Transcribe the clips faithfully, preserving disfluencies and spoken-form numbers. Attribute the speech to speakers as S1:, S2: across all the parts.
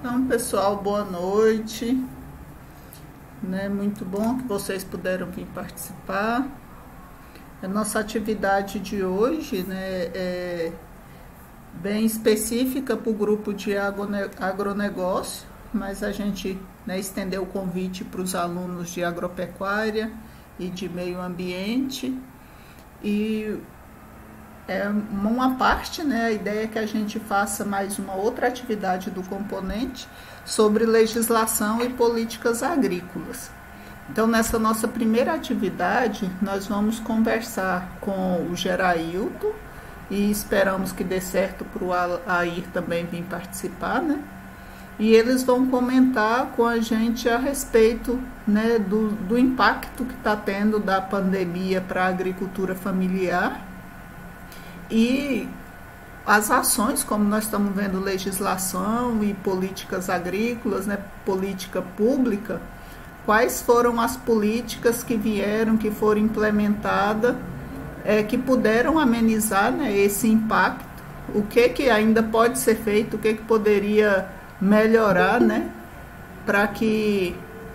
S1: Então, pessoal, boa noite. Né? Muito bom que vocês puderam vir participar. A nossa atividade de hoje, né, é bem específica para o grupo de agronegócio, mas a gente, né, estendeu o convite para os alunos de agropecuária e de meio ambiente. E é uma parte, né, a ideia é que a gente faça mais uma outra atividade do componente sobre legislação e políticas agrícolas. Então, nessa nossa primeira atividade, nós vamos conversar com o Gerailton e esperamos que dê certo para o Air também vir participar, né? E eles vão comentar com a gente a respeito, né, do, do impacto que está tendo da pandemia para a agricultura familiar e as ações, como nós estamos vendo legislação e políticas agrícolas, né, política pública, quais foram as políticas que vieram, que foram implementadas, é, que puderam amenizar, né, esse impacto, o que, que ainda pode ser feito, o que, que poderia melhorar, né, para que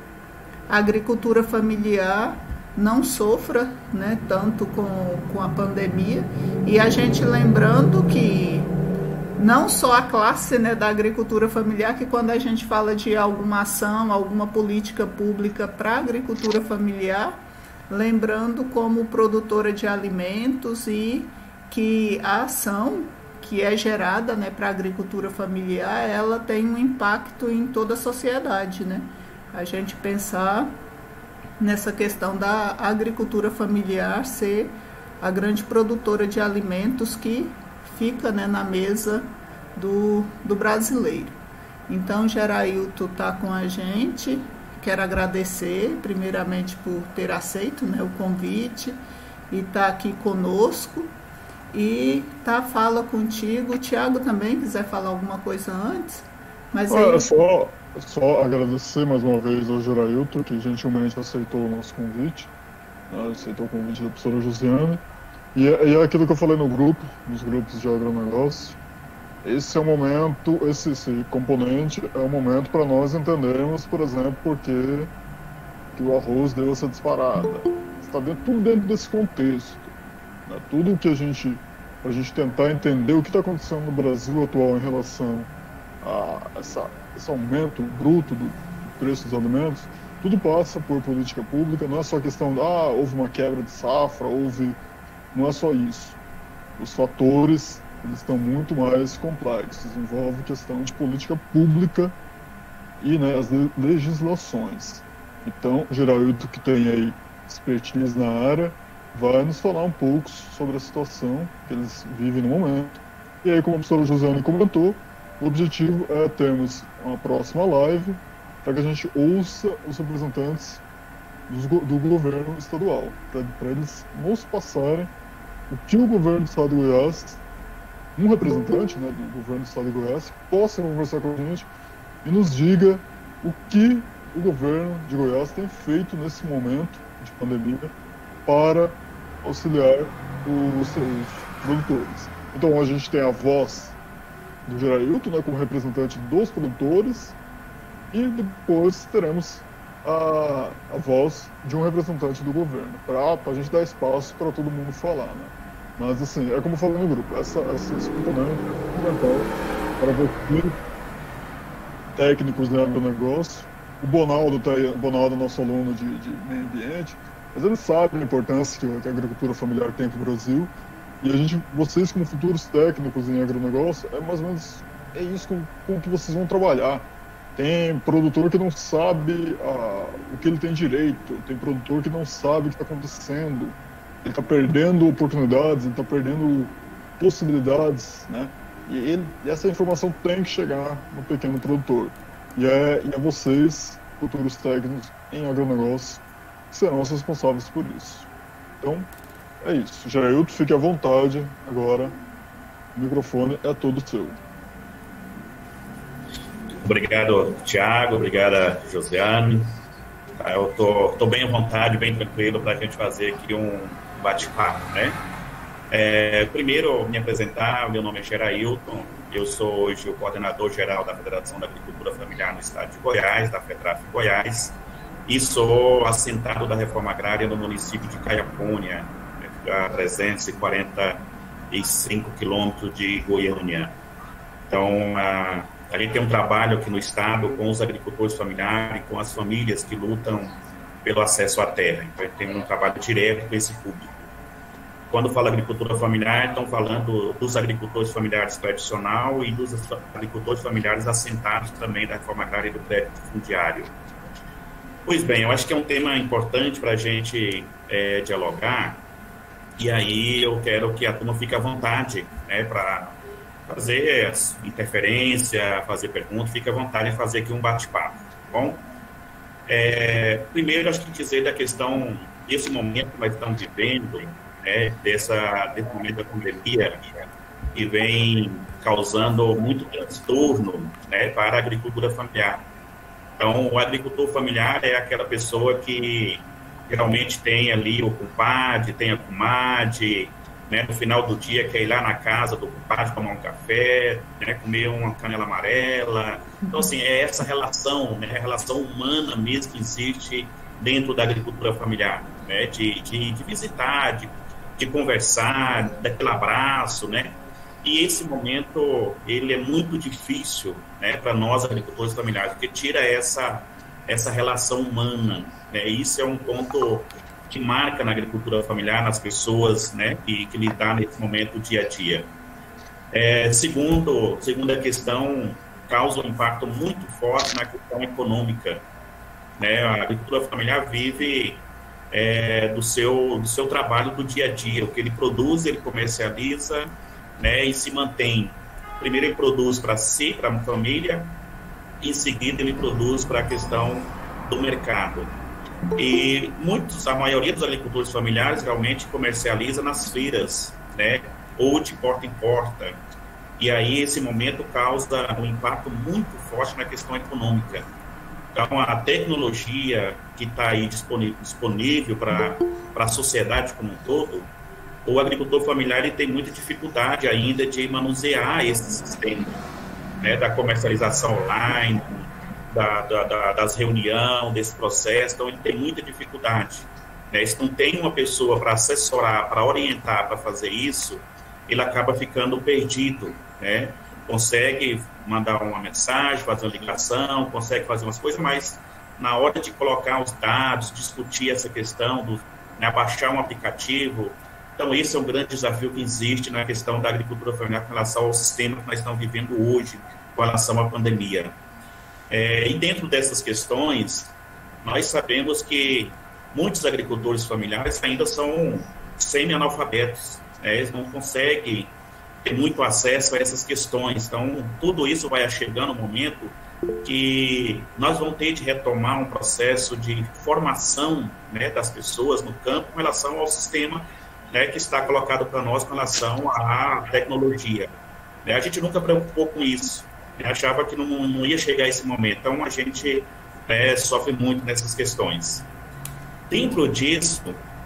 S1: a agricultura familiar não sofra, né, tanto com, com a pandemia. E a gente lembrando que não só a classe, né, da agricultura familiar, que quando a gente fala de alguma ação, alguma política pública para a agricultura familiar, lembrando como produtora de alimentos e que a ação que é gerada, né, para a agricultura familiar, ela tem um impacto em toda a sociedade, né? A gente pensar nessa questão da agricultura familiar ser a grande produtora de alimentos que fica, né, na mesa do, do brasileiro. Então, Gerailton está com a gente, quero agradecer primeiramente por ter aceito, né, o convite e estar aqui conosco. E tá, fala contigo. O Thiago também quiser falar alguma coisa antes. Mas
S2: ah,
S1: aí...
S2: é só, só agradecer mais uma vez ao Gerailton, que gentilmente aceitou o nosso convite, né, aceitou o convite da professora Josiane. E é, e é aquilo que eu falei no grupo, nos grupos de agronegócio. Esse é o momento, esse, esse componente é o momento para nós entendermos, por exemplo, por que, que o arroz deu essa disparada. Está dentro, tudo dentro desse contexto. Né? Tudo o que a gente, a gente tentar entender o que está acontecendo no Brasil atual em relação a essa, esse aumento bruto do, do preço dos alimentos, tudo passa por política pública, não é só questão de, ah, houve uma quebra de safra, houve... Não é só isso. Os fatores, eles estão muito mais complexos, envolve questão de política pública e, né, as legislações. Então, o Gerailton, que tem aí expertise na área, vai nos falar um pouco sobre a situação que eles vivem no momento. E aí, como a professora Josiane comentou, o objetivo é termos uma próxima live para que a gente ouça os representantes do, do governo estadual, para eles nos passarem o que o governo do estado de Goiás, um representante, né, do governo do estado de Goiás, possa conversar com a gente e nos diga o que o governo de Goiás tem feito nesse momento de pandemia para auxiliar os seus produtores. Então, a gente tem a voz do Gerailton, né, como representante dos produtores, e depois teremos a, a voz de um representante do governo, para a gente dar espaço para todo mundo falar, né? Mas, assim, é como eu falei no grupo, essa, essa, esse componente é fundamental para você, técnicos de agronegócio. O Bonaldo, tá aí, o Bonaldo é nosso aluno de, de meio ambiente, mas ele sabe a importância que, que a agricultura familiar tem para o Brasil. E a gente, vocês como futuros técnicos em agronegócio, é mais ou menos é isso com, com que vocês vão trabalhar. Tem produtor que não sabe ah, o que ele tem direito, tem produtor que não sabe o que está acontecendo, ele está perdendo oportunidades, ele está perdendo possibilidades, né? E ele, essa informação tem que chegar no pequeno produtor. E é, e é vocês, futuros técnicos em agronegócio, que serão os responsáveis por isso. Então, é isso. Gerailton, fique à vontade agora. O microfone é todo seu.
S3: Obrigado, Thiago. Obrigada, Josiane. Eu tô, tô bem à vontade, bem tranquilo para a gente fazer aqui um bate-papo, né? É, primeiro, me apresentar. Meu nome é Gerailton. Eu sou hoje o coordenador-geral da Federação da Agricultura Familiar no estado de Goiás, da FEDRAF Goiás, e sou assentado da Reforma Agrária no município de Caiapônia, a trezentos e quarenta e cinco quilômetros de Goiânia. Então, a, a gente tem um trabalho aqui no estado com os agricultores familiares, com as famílias que lutam pelo acesso à terra. Então, a gente tem um trabalho direto com esse público. Quando fala agricultura familiar, estão falando dos agricultores familiares tradicional e dos agricultores familiares assentados também da Reforma Agrária e do Crédito Fundiário. Pois bem, eu acho que é um tema importante para a gente é, dialogar, e aí eu quero que a turma fique à vontade, né, para fazer interferência, fazer perguntas, fique à vontade de fazer aqui um bate-papo, tá bom? É, primeiro, acho que dizer da questão desse momento que nós estamos vivendo, né, dessa, desse momento da pandemia, que vem causando muito transtorno, né, para a agricultura familiar. Então, o agricultor familiar é aquela pessoa que geralmente tem ali o compadre, tem a comadre, né, no final do dia quer ir lá na casa do compadre tomar um café, né, comer uma canela amarela. Então, assim, é essa relação, né, a relação humana mesmo que existe dentro da agricultura familiar, né, de, de, de visitar, de, de conversar, daquele abraço, né. E esse momento, ele é muito difícil, né, para nós agricultores familiares, porque tira essa, essa relação humana, né. Isso é um ponto que marca na agricultura familiar, nas pessoas, né, que, que lidar nesse momento dia a dia. É, segundo, segunda questão, causa um impacto muito forte na questão econômica, né. A agricultura familiar vive é, do, seu, do seu trabalho do dia a dia, o que ele produz, ele comercializa, né, e se mantém. Primeiro ele produz para si, para a família, em seguida ele produz para a questão do mercado. E muitos, a maioria dos agricultores familiares realmente comercializa nas feiras, né, ou de porta em porta. E aí esse momento causa um impacto muito forte na questão econômica. Então a tecnologia que está aí disponível, disponível para a sociedade como um todo, o agricultor familiar ele tem muita dificuldade ainda de manusear esse sistema, né, da comercialização online, da, da, da, das reuniões, desse processo. Então ele tem muita dificuldade, né? Se não tem uma pessoa para assessorar, para orientar, para fazer isso, ele acaba ficando perdido, né? Consegue mandar uma mensagem, fazer uma ligação, consegue fazer umas coisas, mas na hora de colocar os dados, discutir essa questão, do, né, baixar um aplicativo. Então, esse é um grande desafio que existe na questão da agricultura familiar com relação ao sistema que nós estamos vivendo hoje, com relação à pandemia. É, e dentro dessas questões, nós sabemos que muitos agricultores familiares ainda são semi-analfabetos, né? Eles não conseguem ter muito acesso a essas questões. Então, tudo isso vai chegando um momento que nós vamos ter de retomar um processo de formação, né, das pessoas no campo com relação ao sistema, né, que está colocado para nós com relação à tecnologia. Né, a gente nunca preocupou com isso, né, achava que não, não ia chegar esse momento, então a gente, né, sofre muito nessas questões. Dentro disso,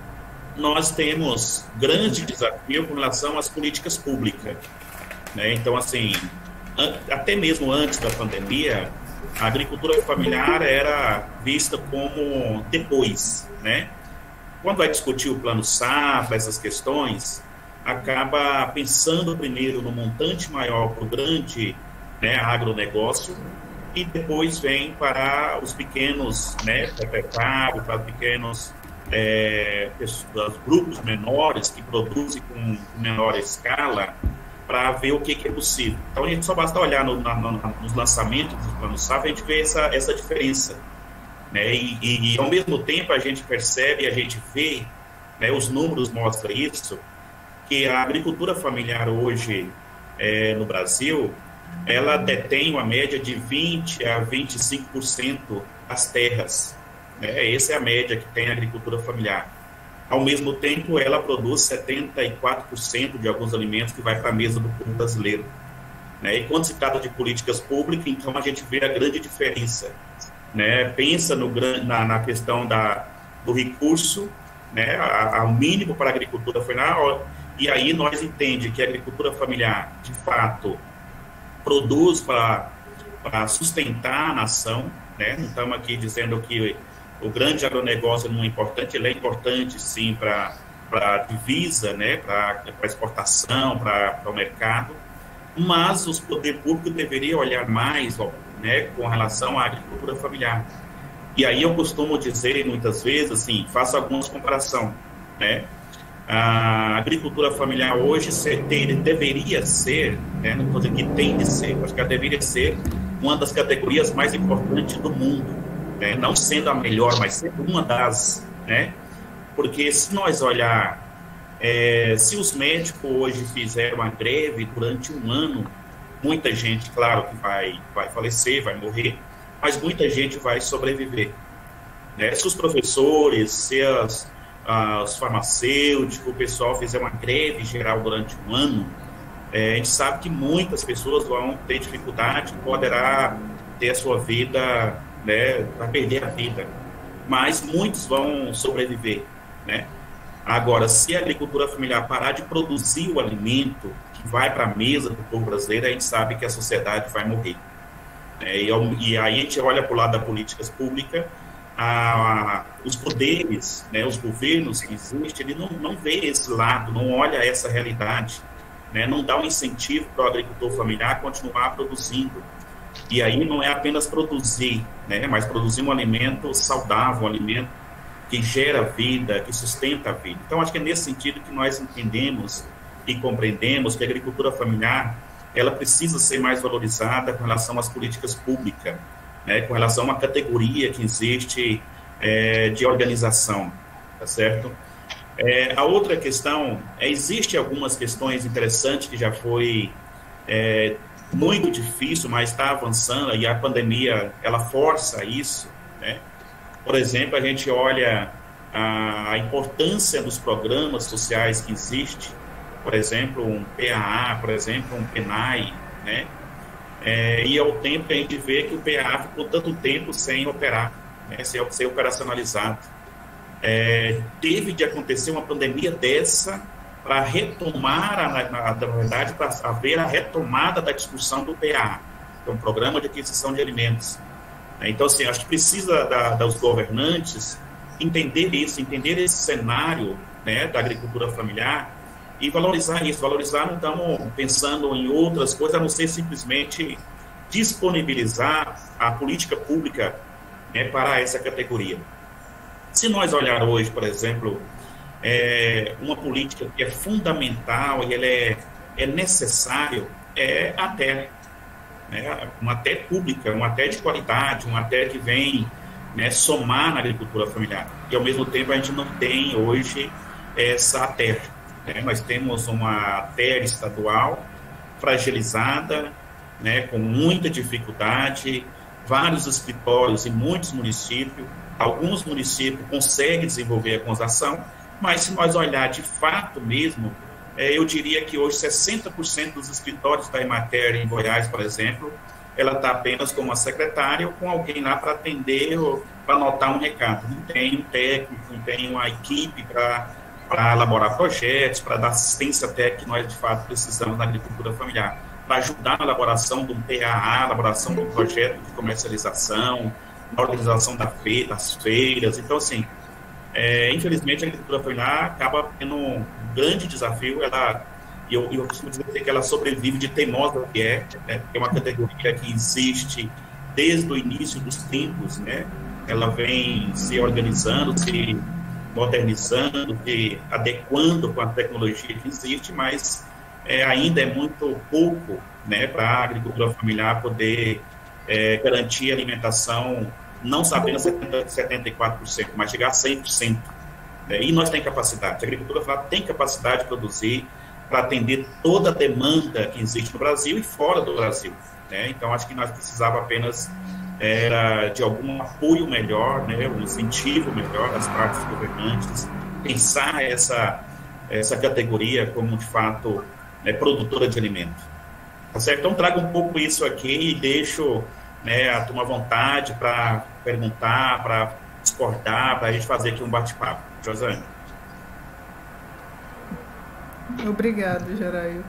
S3: nós temos grande desafio com relação às políticas públicas. Né, então, assim, até mesmo antes da pandemia, a agricultura familiar era vista como depois, né? Quando vai discutir o plano safra, essas questões, acaba pensando primeiro no montante maior para o grande, né, agronegócio, e depois vem para os pequenos, né, proprietários, para os pequenos é, pessoas, grupos menores que produzem com menor escala, para ver o que, que é possível. Então, a gente só basta olhar no, na, no, nos lançamentos do plano safra, a gente vê essa, essa diferença. Né? E, e, e, ao mesmo tempo, a gente percebe, a gente vê, né, os números mostram isso, que a agricultura familiar hoje é, no Brasil, ela detém uma média de vinte a vinte e cinco por cento das terras. Né? Essa é a média que tem a agricultura familiar. Ao mesmo tempo, ela produz setenta e quatro por cento de alguns alimentos que vai para a mesa do povo brasileiro. Né? E quando se trata de políticas públicas, então a gente vê a grande diferença. Né? Pensa no, na, na questão da, do recurso, né? Ao mínimo para a agricultura familiar, e aí nós entendemos que a agricultura familiar, de fato, produz para sustentar a nação, né? Não estamos aqui dizendo que o grande agronegócio não é importante, ele é importante sim para a divisa, né? Para a exportação, para o mercado, mas os poderes públicos deveriam olhar mais, né, com relação à agricultura familiar. E aí eu costumo dizer muitas vezes, assim, faço algumas comparações, né? A agricultura familiar hoje ter, deveria ser, né, não estou dizendo que tem de ser, acho que ela deveria ser uma das categorias mais importantes do mundo, né? Não sendo a melhor, mas sendo uma das, né? Porque se nós olhar, é, se os médicos hoje fizeram uma greve durante um ano, muita gente, claro, que vai, vai falecer, vai morrer, mas muita gente vai sobreviver, né? Se os professores, se as, as farmacêuticos, o pessoal fizer uma greve geral durante um ano, é, a gente sabe que muitas pessoas vão ter dificuldade, poderá ter a sua vida, né, vai perder a vida, mas muitos vão sobreviver, né? Agora, se a agricultura familiar parar de produzir o alimento que vai para a mesa do povo brasileiro, a gente sabe que a sociedade vai morrer. É, e, e aí a gente olha para o lado das políticas públicas, a, os poderes, né, os governos que existem, ele não, não vê esse lado, não olha essa realidade, né, não dá um incentivo para o agricultor familiar continuar produzindo. E aí não é apenas produzir, né, mas produzir um alimento saudável, um alimento que gera vida, que sustenta a vida. Então, acho que é nesse sentido que nós entendemos e compreendemos que a agricultura familiar, ela precisa ser mais valorizada com relação às políticas públicas, né, com relação a uma categoria que existe é, de organização, tá certo? É, a outra questão, é, existe algumas questões interessantes que já foi é, muito difícil, mas está avançando, e a pandemia, ela força isso, né? Por exemplo, a gente olha a, a importância dos programas sociais que existem, por exemplo, um P A A, por exemplo, um PENAI, né? É, e ao tempo que a gente vê que o P A A ficou tanto tempo sem operar, né? sem ser operacionalizado. É, teve de acontecer uma pandemia dessa para retomar, a, na, na verdade, para haver a retomada da discussão do P A A, que é um programa de aquisição de alimentos. Então, assim, acho que precisa da, dos governantes entender isso, entender esse cenário, né, da agricultura familiar e valorizar isso. Valorizar, não estamos pensando em outras coisas, a não ser simplesmente disponibilizar a política pública, né, para essa categoria. Se nós olhar hoje, por exemplo, é, uma política que é fundamental e ela é, é necessário, é a terra. Né, uma terra pública, uma terra de qualidade, uma terra que vem, né, somar na agricultura familiar. E, ao mesmo tempo, a gente não tem hoje essa terra. Né? Nós temos uma terra estadual fragilizada, né, com muita dificuldade, vários escritórios em muitos municípios. Alguns municípios conseguem desenvolver a conservação, mas se nós olhar de fato mesmo, eu diria que hoje sessenta por cento dos escritórios da Emater em Goiás, por exemplo, ela está apenas com uma secretária ou com alguém lá para atender ou para anotar um recado. Não tem um técnico, não tem uma equipe para elaborar projetos, para dar assistência técnica que nós, de fato, precisamos na agricultura familiar, para ajudar na elaboração de um P A A, elaboração de um projeto de comercialização, na organização da fe das feiras. Então, assim, É, infelizmente, a agricultura familiar acaba tendo um grande desafio. Ela, eu, eu costumo dizer que ela sobrevive de teimosa que é, né? É uma categoria que existe desde o início dos tempos, né? Ela vem se organizando, se modernizando, se adequando com a tecnologia que existe, mas é, ainda é muito pouco, né, para a agricultura familiar poder é, garantir alimentação, não apenas setenta e quatro por cento, mas chegar a cem por cento. Né? E nós temos capacidade, a agricultura familiar tem capacidade de produzir para atender toda a demanda que existe no Brasil e fora do Brasil. Né? Então, acho que nós precisávamos apenas era, de algum apoio melhor, né? Um incentivo melhor das partes governantes, pensar essa, essa categoria como, de fato, né, produtora de alimentos. Tá certo? Então, trago um pouco isso aqui e deixo, né, a turma à vontade para perguntar, para discordar, para a gente fazer aqui um bate-papo. Josane.
S1: Obrigado, Gerailton.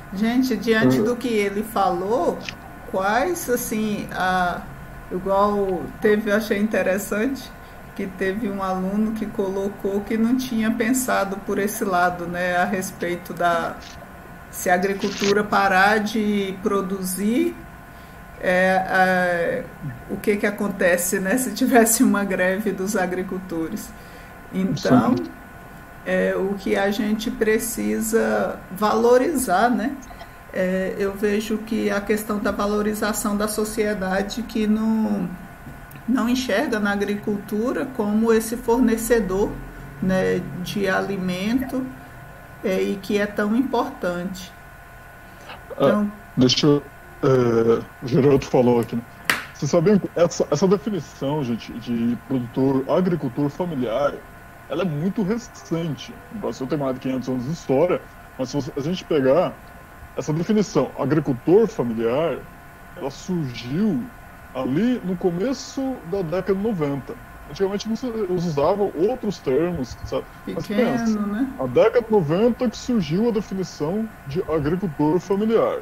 S1: Gente, diante do que ele falou, quais, assim, a, igual teve, eu achei interessante, que teve um aluno que colocou que não tinha pensado por esse lado, né, a respeito da, se a agricultura parar de produzir, é, é, o que que acontece, né, se tivesse uma greve dos agricultores. Então, é, o que a gente precisa valorizar, né? É, eu vejo que a questão da valorização da sociedade que não, não enxerga na agricultura como esse fornecedor, né, de alimento, é, e que é tão importante.
S2: Então, ah, deixa eu... É, o Geraldo falou aqui, né? Vocês sabiam que essa, essa definição, gente, de produtor, agricultor familiar, ela é muito recente. O Brasil tem mais de quinhentos anos de história, mas se a gente pegar essa definição, agricultor familiar, ela surgiu ali no começo da década de noventa. Antigamente eles usavam outros termos, sabe?
S1: Pequeno,
S2: mas pensa,
S1: né?
S2: A década de noventa que surgiu a definição de agricultor familiar.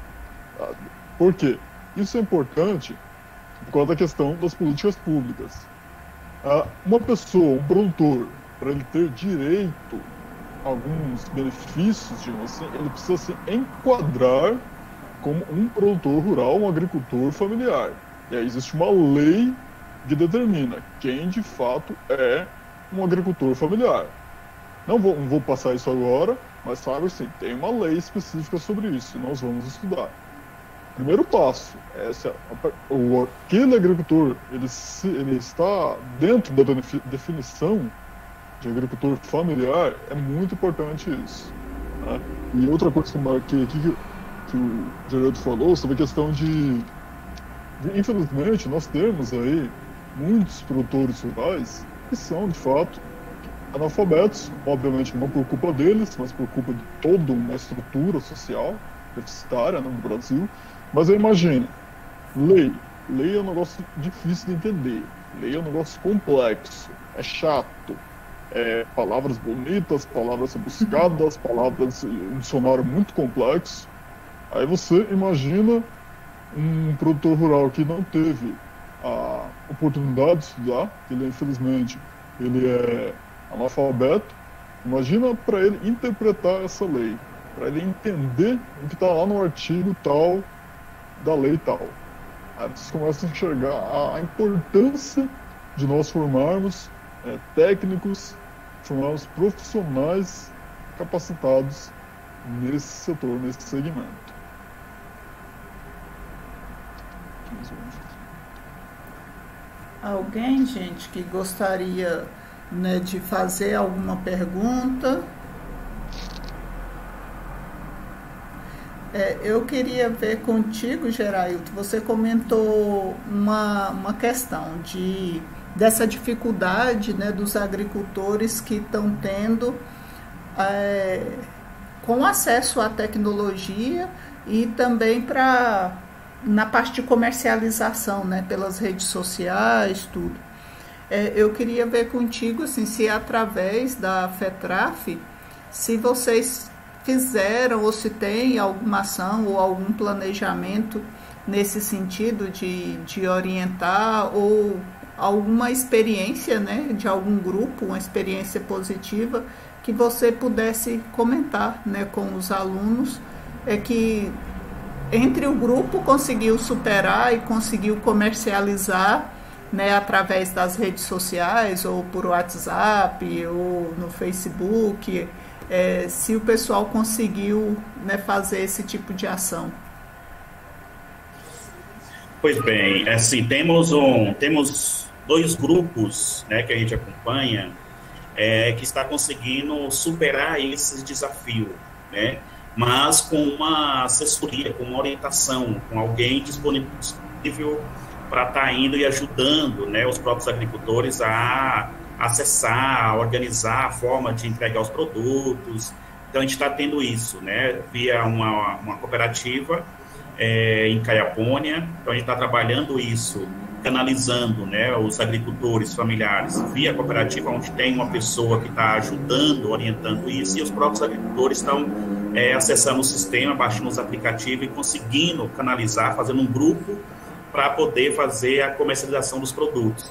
S2: Por quê? Isso é importante por causa da questão das políticas públicas. Uma pessoa, um produtor, para ele ter direito a alguns benefícios, digamos assim, ele precisa se enquadrar como um produtor rural, um agricultor familiar. E aí existe uma lei que determina quem de fato é um agricultor familiar. Não vou, não vou passar isso agora, mas sabe assim, tem uma lei específica sobre isso, e nós vamos estudar. Primeiro passo, é se o, aquele agricultor ele, se, ele está dentro da definição de agricultor familiar, é muito importante isso. Né? E outra coisa que, que, que o Geraldo falou sobre a questão de, de, infelizmente, nós temos aí muitos produtores rurais que são, de fato, analfabetos, obviamente não por culpa deles, mas por culpa de toda uma estrutura social deficitária, né, no Brasil. Mas eu imagino, lei. Lei é um negócio difícil de entender. Lei é um negócio complexo, é chato. É, palavras bonitas, palavras rebuscadas, palavras, um dicionário muito complexo. Aí você imagina um produtor rural que não teve a oportunidade de estudar, ele infelizmente ele é analfabeto. Imagina para ele interpretar essa lei, para ele entender o que está lá no artigo tal da lei tal. Aí vocês começam a enxergar a, a importância de nós formarmos é, técnicos, formarmos profissionais capacitados nesse setor, nesse segmento.
S1: Alguém, gente, que gostaria, né, de fazer alguma pergunta? É, eu queria ver contigo, Gerailton, você comentou uma, uma questão de, dessa dificuldade, né, dos agricultores que estão tendo é, com acesso à tecnologia e também para na parte de comercialização, né, pelas redes sociais, tudo. É, eu queria ver contigo, assim, se através da FETRAF, se vocês fizeram ou se tem alguma ação ou algum planejamento nesse sentido de, de orientar ou alguma experiência, né, de algum grupo, uma experiência positiva que você pudesse comentar, né, com os alunos, é que entre o grupo conseguiu superar e conseguiu comercializar, né, através das redes sociais ou por WhatsApp ou no Facebook. É, se o pessoal conseguiu, né, fazer esse tipo de ação.
S3: Pois bem, assim, temos, um, temos dois grupos, né, que a gente acompanha, é, que está conseguindo superar esse desafio, né, mas com uma assessoria, com uma orientação, com alguém disponível para estar indo e ajudando, né, os próprios agricultores a acessar, a organizar a forma de entregar os produtos. Então, a gente está tendo isso, né, via uma, uma cooperativa é, em Caiapônia. Então, a gente está trabalhando isso, canalizando, né, os agricultores familiares via cooperativa, onde tem uma pessoa que está ajudando, orientando isso, e os próprios agricultores estão é, acessando o sistema, baixando os aplicativos e conseguindo canalizar, fazendo um grupo para poder fazer a comercialização dos produtos.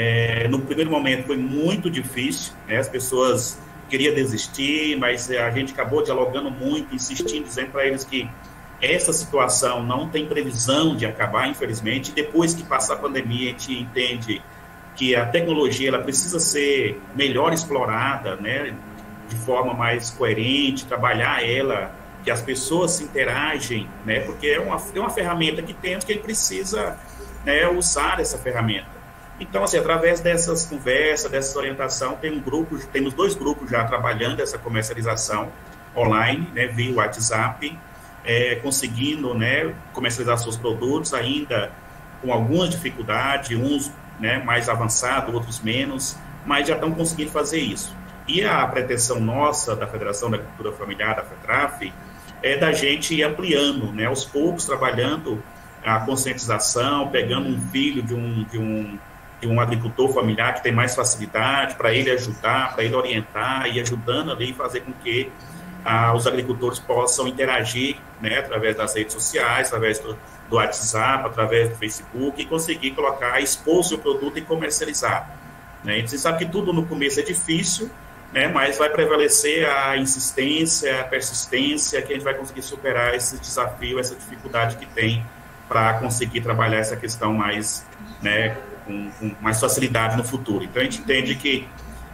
S3: É, no primeiro momento foi muito difícil, né? As pessoas queriam desistir, mas a gente acabou dialogando muito, insistindo, dizendo para eles que essa situação não tem previsão de acabar, infelizmente. Depois que passar a pandemia, a gente entende que a tecnologia ela precisa ser melhor explorada, né? De forma mais coerente, trabalhar ela, que as pessoas se interagem, né? Porque é uma, é uma ferramenta que temos que ele precisa, né, usar essa ferramenta. Então, assim, através dessas conversas, dessa orientação, tem um grupo, temos dois grupos já trabalhando essa comercialização online, né, via WhatsApp, é, conseguindo, né, comercializar seus produtos, ainda com algumas dificuldades, uns, né, mais avançados, outros menos, mas já estão conseguindo fazer isso. E a pretensão nossa, da Federação da Agricultura Familiar, da FETRAF, é da gente ir ampliando, né, aos poucos, trabalhando a conscientização, pegando um filho de um, de um de um agricultor familiar que tem mais facilidade, para ele ajudar, para ele orientar e ajudando ali fazer com que ah, os agricultores possam interagir, né, através das redes sociais, através do, do WhatsApp, através do Facebook, e conseguir colocar, expor seu produto e comercializar. Né? Você sabe que tudo no começo é difícil, né, mas vai prevalecer a insistência, a persistência, que a gente vai conseguir superar esse desafio, essa dificuldade que tem para conseguir trabalhar essa questão mais, né, Com, com mais facilidade no futuro. Então, a gente entende que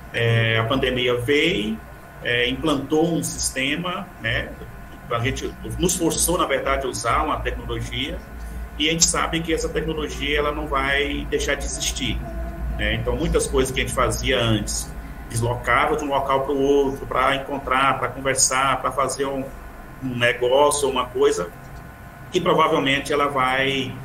S3: é, a pandemia veio, é, implantou um sistema, né, a gente nos forçou, na verdade, a usar uma tecnologia, e a gente sabe que essa tecnologia ela não vai deixar de existir. Né? Então, muitas coisas que a gente fazia antes, deslocava de um local para o outro, para encontrar, para conversar, para fazer um, um negócio, uma coisa, que provavelmente ela vai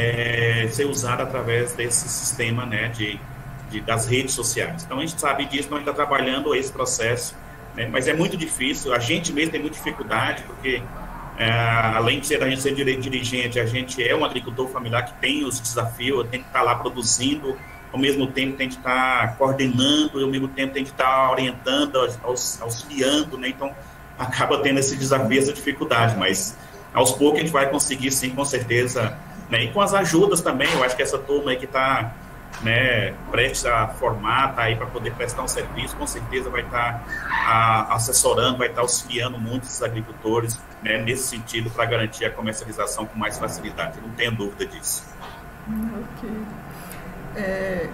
S3: É, ser usada através desse sistema, né, de, de, das redes sociais. Então, a gente sabe disso, nós está trabalhando esse processo, né, mas é muito difícil, a gente mesmo tem muita dificuldade, porque é, além de ser, a gente ser dirigente, a gente é um agricultor familiar que tem os desafios, tem que estar lá produzindo, ao mesmo tempo tem que estar coordenando, e ao mesmo tempo tem que estar orientando, aux, auxiliando, né, então acaba tendo esse desafio, essa dificuldade, mas aos poucos a gente vai conseguir, sim, com certeza. Né, e com as ajudas também, eu acho que essa turma aí que está, né, prestes a formar, está aí para poder prestar um serviço, com certeza vai estar tá, assessorando, vai estar tá auxiliando muitos agricultores, né, nesse sentido, para garantir a comercialização com mais facilidade. Não tenho dúvida disso.
S1: Ok. É...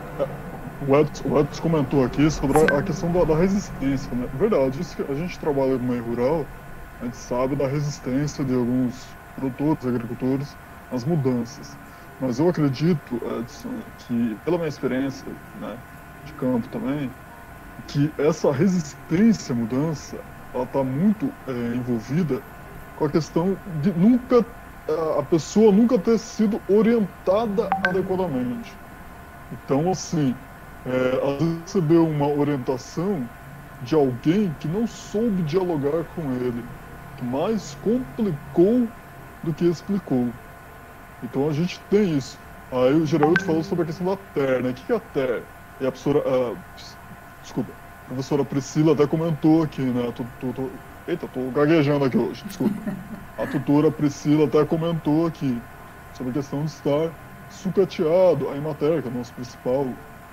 S2: O Edson, o Edson comentou aqui sobre a questão da, da resistência. Né? Verdade, isso que a gente trabalha no meio rural, a gente sabe da resistência de alguns produtores, agricultores, as mudanças. Mas eu acredito, Edson, que pela minha experiência, né, de campo também, que essa resistência à mudança, ela está muito é, envolvida com a questão de nunca a pessoa nunca ter sido orientada adequadamente. Então, assim, é, às vezes recebeu uma orientação de alguém que não soube dialogar com ele, que mais complicou do que explicou. Então a gente tem isso. Aí o Geraldo falou sobre a questão da T E R, né? O que é a T E R? E a professora, a, desculpa, a professora Priscila até comentou aqui, né? Tu, tu, tu, eita, tô gaguejando aqui hoje, desculpa. A tutora Priscila até comentou aqui sobre a questão de estar sucateado, a Emater, que é o nosso principal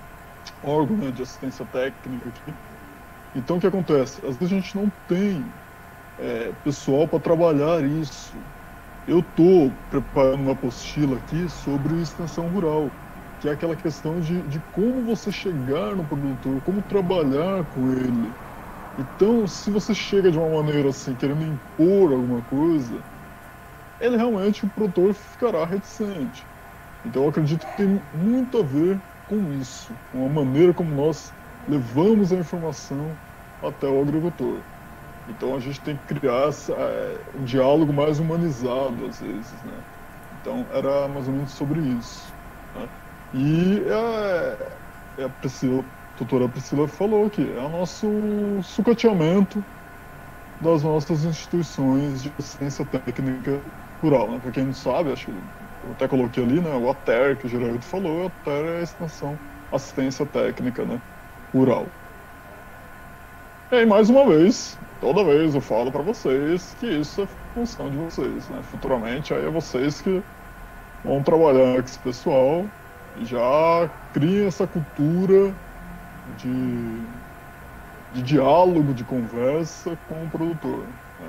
S2: órgão, né, de assistência técnica aqui. Então o que acontece? Às vezes a gente não tem é, pessoal para trabalhar isso. Eu estou preparando uma apostila aqui sobre extensão rural, que é aquela questão de, de como você chegar no produtor, como trabalhar com ele. Então, se você chega de uma maneira assim, querendo impor alguma coisa, ele realmente, o produtor ficará reticente. Então, eu acredito que tem muito a ver com isso, com a maneira como nós levamos a informação até o agricultor. Então a gente tem que criar essa, é, um diálogo mais humanizado às vezes, né? Então era mais ou menos sobre isso, né? E é, é a Priscila, a doutora Priscila falou que é o nosso sucateamento das nossas instituições de assistência técnica rural, né? Para quem não sabe, acho que eu até coloquei ali, né? O A T E R, que o Geraldo falou, a T E R é a extensão assistência técnica, né, rural. E aí, mais uma vez, toda vez eu falo para vocês que isso é função de vocês, né? Futuramente aí é vocês que vão trabalhar com esse pessoal e já criem essa cultura de, de diálogo, de conversa com o produtor.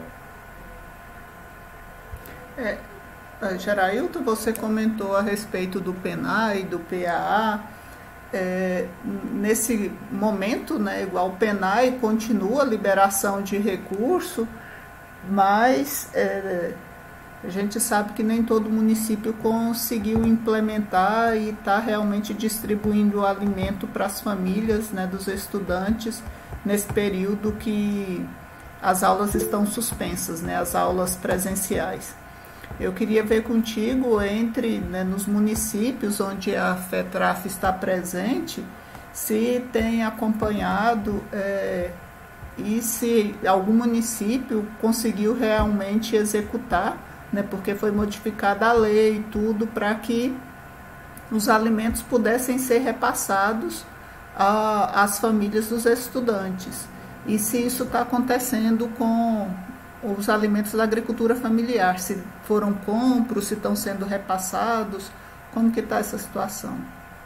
S1: Né? É, Gerailton, você comentou a respeito do PENAI, do P A A. É, nesse momento, né, igual o PENAI continua a liberação de recurso, mas é, a gente sabe que nem todo município conseguiu implementar e está realmente distribuindo o alimento para as famílias, né, dos estudantes nesse período que as aulas estão suspensas, né, as aulas presenciais. Eu queria ver contigo, entre, né, nos municípios onde a FETRAF está presente, se tem acompanhado é, e se algum município conseguiu realmente executar, né, porque foi modificada a lei e tudo para que os alimentos pudessem ser repassados a, às famílias dos estudantes. E se isso está acontecendo com os alimentos da agricultura familiar, se foram compros, se estão sendo repassados, como que está essa situação?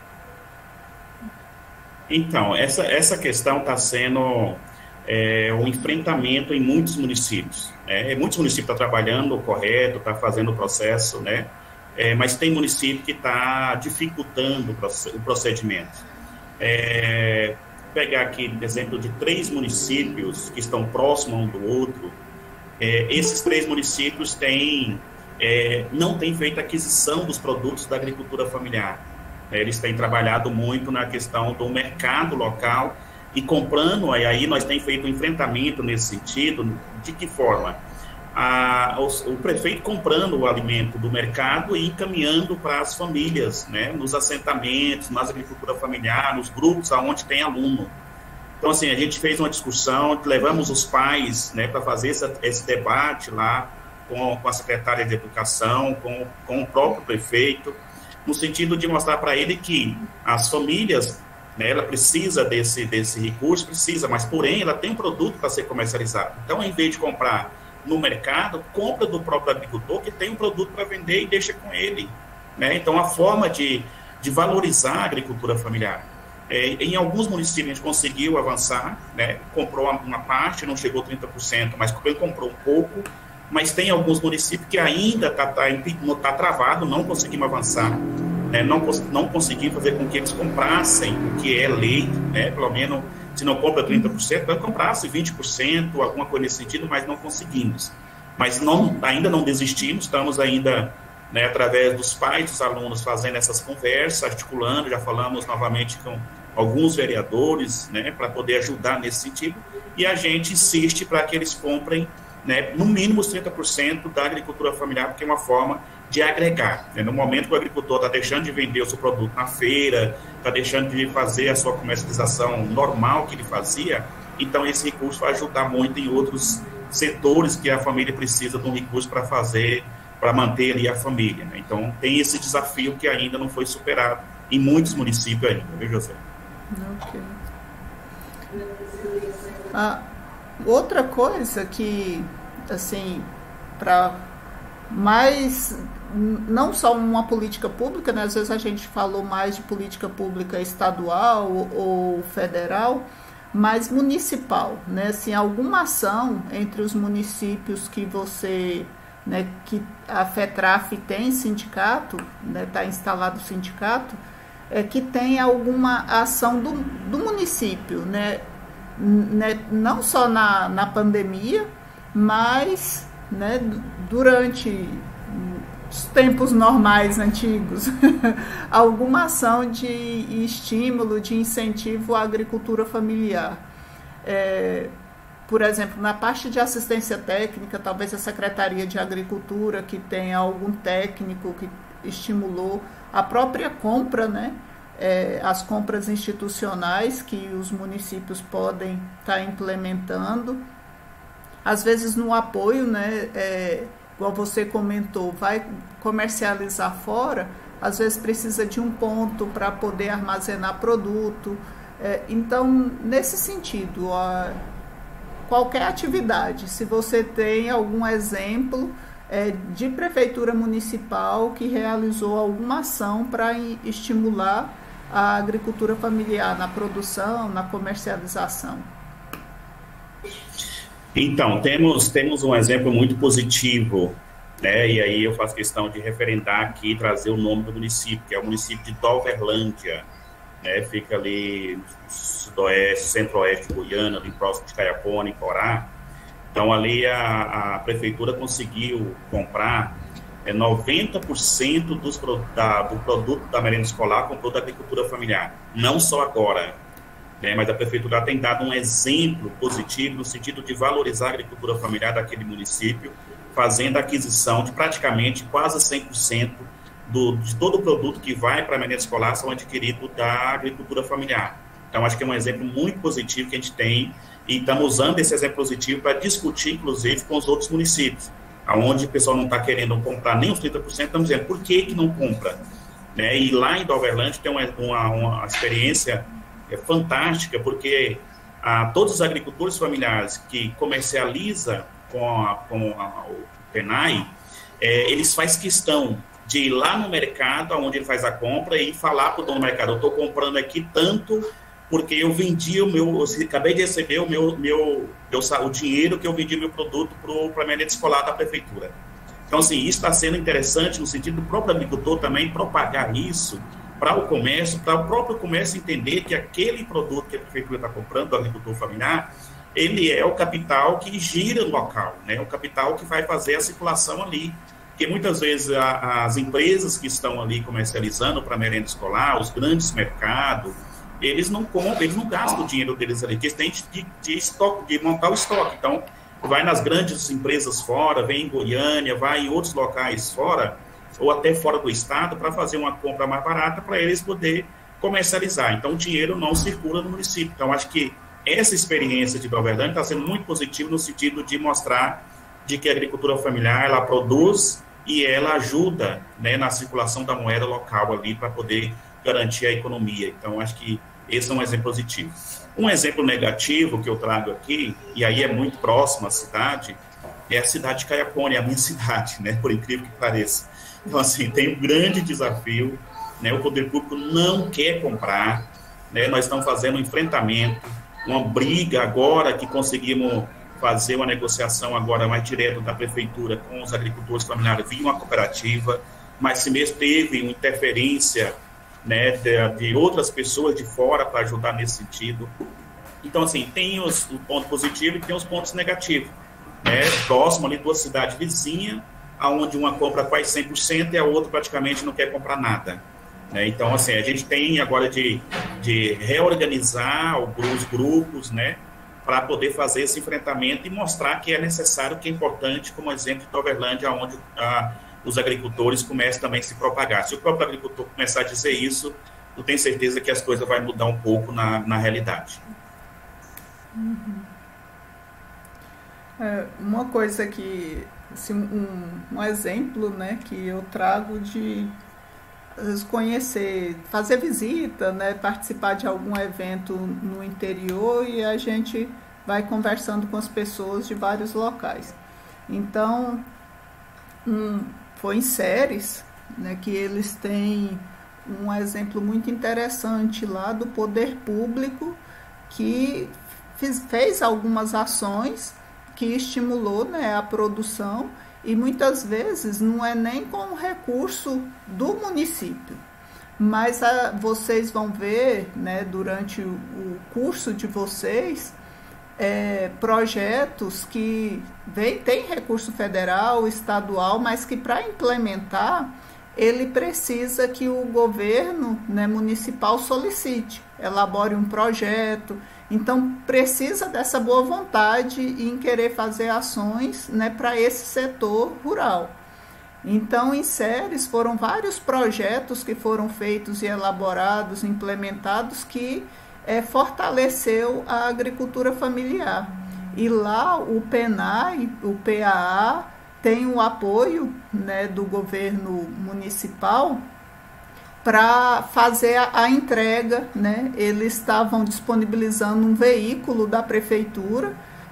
S3: Então, essa, essa questão está sendo é, um enfrentamento em muitos municípios. Né? Muitos municípios estão trabalhando correto, estão fazendo o processo, né? É, mas tem município que está dificultando o procedimento. É, pegar aqui exemplo de três municípios que estão próximos um do outro. É, esses três municípios têm, é, não têm feito aquisição dos produtos da agricultura familiar. É, eles têm trabalhado muito na questão do mercado local e comprando, e aí nós temos feito um enfrentamento nesse sentido. De que forma? A, o, o prefeito comprando o alimento do mercado e encaminhando para as famílias, né, nos assentamentos, nas agricultura familiar, nos grupos onde tem aluno. Então, assim, a gente fez uma discussão, levamos os pais, né, para fazer essa, esse debate lá com, com a secretária de Educação, com, com o próprio prefeito, no sentido de mostrar para ele que as famílias, né, ela precisa desse, desse recurso, precisa, mas, porém, ela tem um produto para ser comercializado. Então, em vez de comprar no mercado, compra do próprio agricultor que tem um produto para vender e deixa com ele. Né? Então, a forma de, de valorizar a agricultura familiar. É, em alguns municípios a gente conseguiu avançar, né? Comprou uma parte, não chegou a trinta por cento, mas comprou um pouco, mas tem alguns municípios que ainda está tá, tá travado, não conseguimos avançar, né? não, não conseguimos fazer com que eles comprassem o que é lei, né? Pelo menos, se não compra trinta por cento, vai comprasse vinte por cento, alguma coisa nesse sentido, mas não conseguimos. Mas não, ainda não desistimos, estamos ainda, né, através dos pais dos alunos fazendo essas conversas, articulando, já falamos novamente com alguns vereadores, né, para poder ajudar nesse sentido, e a gente insiste para que eles comprem, né, no mínimo os trinta por cento da agricultura familiar, porque é uma forma de agregar. Né? No momento que o agricultor está deixando de vender o seu produto na feira, está deixando de fazer a sua comercialização normal que ele fazia, então esse recurso vai ajudar muito em outros setores que a família precisa de um recurso para fazer, para manter ali a família. Né? Então tem esse desafio que ainda não foi superado em muitos municípios ainda, viu, José?
S1: Ok. Ah, outra coisa que, assim, para mais, não só uma política pública, né? Às vezes a gente falou mais de política pública estadual ou federal, mas municipal, né? Assim, alguma ação entre os municípios que você, né, que a FETRAF tem sindicato, né, está instalado o sindicato, é que tem alguma ação do, do município, né, né, não só na, na pandemia, mas, né, durante os tempos normais, antigos, alguma ação de estímulo, de incentivo à agricultura familiar. É, por exemplo, na parte de assistência técnica, talvez a Secretaria de Agricultura, que tenha algum técnico que estimulou a própria compra, né? É, as compras institucionais que os municípios podem estar tá implementando. Às vezes no apoio, né? É, igual você comentou, vai comercializar fora, às vezes precisa de um ponto para poder armazenar produto. É, então, nesse sentido, ó, qualquer atividade. Se você tem algum exemplo é, de prefeitura municipal que realizou alguma ação para estimular a agricultura familiar na produção, na comercialização.
S3: Então, temos, temos um exemplo muito positivo, né? E aí eu faço questão de referendar aqui e trazer o nome do município, que é o município de Doverlândia, né? Fica ali sudoeste, centro-oeste de Goiânia, ali próximo de Caiapônia, em Corá. Então, ali a, a prefeitura conseguiu comprar é, noventa por cento dos, da, do produto da merenda escolar comprou da agricultura familiar. Não só agora, né, mas a prefeitura tem dado um exemplo positivo no sentido de valorizar a agricultura familiar daquele município, fazendo a aquisição de praticamente quase cem por cento do, de todo o produto que vai para a merenda escolar são adquiridos da agricultura familiar. Então, acho que é um exemplo muito positivo que a gente tem e estamos usando esse exemplo positivo para discutir, inclusive, com os outros municípios, onde o pessoal não está querendo comprar nem os trinta por cento, estamos dizendo por que, que não compra. Né? E lá em Doverlândia tem uma, uma, uma experiência é, fantástica, porque a, todos os agricultores familiares que comercializam com, a, com a, o PENAI, é, eles fazem questão de ir lá no mercado, onde ele faz a compra, e falar para o dono do mercado, eu estou comprando aqui tanto porque eu vendi o meu, eu acabei de receber o meu, meu, meu o dinheiro que eu vendi meu produto para a merenda escolar da prefeitura. Então, assim, isso está sendo interessante no sentido do próprio agricultor também propagar isso para o comércio, para o próprio comércio entender que aquele produto que a prefeitura está comprando do agricultor familiar, ele é o capital que gira no local, né? O capital que vai fazer a circulação ali. Porque muitas vezes a, as empresas que estão ali comercializando para a merenda escolar, os grandes mercados, eles não compram, eles não gastam o dinheiro deles ali, porque eles têm de, de, estoque, de montar o estoque. Então, vai nas grandes empresas fora, vem em Goiânia, vai em outros locais fora, ou até fora do estado, para fazer uma compra mais barata, para eles poderem comercializar. Então, o dinheiro não circula no município. Então, acho que essa experiência de Doverlândia está sendo muito positiva no sentido de mostrar de que a agricultura familiar, ela produz e ela ajuda, né, na circulação da moeda local ali, para poder garantir a economia. Então, acho que esse é um exemplo positivo. Um exemplo negativo que eu trago aqui, e aí é muito próximo à cidade, é a cidade de Caiapônia, a minha cidade, né, por incrível que pareça. Então, assim, tem um grande desafio, né, o poder público não quer comprar, né, nós estamos fazendo um enfrentamento, uma briga agora que conseguimos fazer uma negociação agora mais direta da prefeitura com os agricultores familiares via uma cooperativa, mas se mesmo teve uma interferência, né, de, de outras pessoas de fora para ajudar nesse sentido. Então, assim, tem os, o ponto positivo e tem os pontos negativos. Né? Próximo ali de uma cidade vizinha, onde uma compra quase cem por cento e a outra praticamente não quer comprar nada. Né? Então, assim, a gente tem agora de, de reorganizar os grupos, né, para poder fazer esse enfrentamento e mostrar que é necessário, que é importante, como exemplo de Doverlândia, onde a os agricultores começam também a se propagar. Se o próprio agricultor começar a dizer isso, eu tenho certeza que as coisas vão mudar um pouco na, na realidade.
S1: Uhum. É, uma coisa que, assim, um, um exemplo, né, que eu trago de às vezes, conhecer, fazer visita, né, participar de algum evento no interior e a gente vai conversando com as pessoas de vários locais. Então, um, foi em Ceres, né, que eles têm um exemplo muito interessante lá do poder público que fiz, fez algumas ações que estimulou, né, a produção e muitas vezes não é nem com recurso do município, mas a, vocês vão ver, né, durante o, o curso de vocês, É, projetos que vem, tem recurso federal, estadual, mas que para implementar, ele precisa que o governo, né, municipal solicite, elabore um projeto. Então, precisa dessa boa vontade em querer fazer ações, né, para esse setor rural. Então, em Ceres, foram vários projetos que foram feitos e elaborados, implementados, que É, fortaleceu a agricultura familiar. E lá o PENAI, o P A A, tem o apoio, né, do governo municipal para fazer a, a entrega. Né? Eles estavam disponibilizando um veículo da prefeitura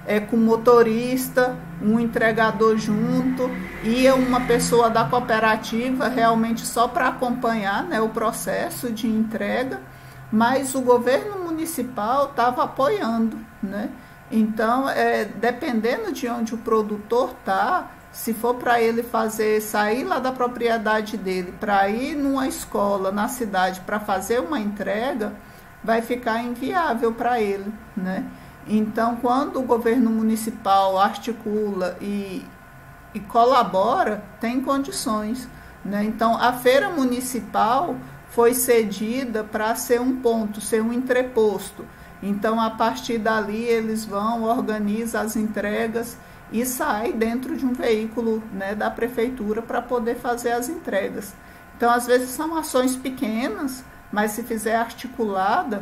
S1: é, com motorista, um entregador junto, ia uma pessoa da cooperativa realmente só para acompanhar, né, o processo de entrega, mas o governo municipal estava apoiando, né? Então, é, dependendo de onde o produtor está, se for para ele fazer, sair lá da propriedade dele, para ir numa escola na cidade para fazer uma entrega, vai ficar inviável para ele, né? Então, quando o governo municipal articula e, e colabora, tem condições, né? Então, a feira municipal foi cedida para ser um ponto, ser um entreposto. Então, a partir dali, eles vão, organizam as entregas e saem dentro de um veículo, né, da prefeitura para poder fazer as entregas. Então, às vezes, são ações pequenas, mas se fizer articulada,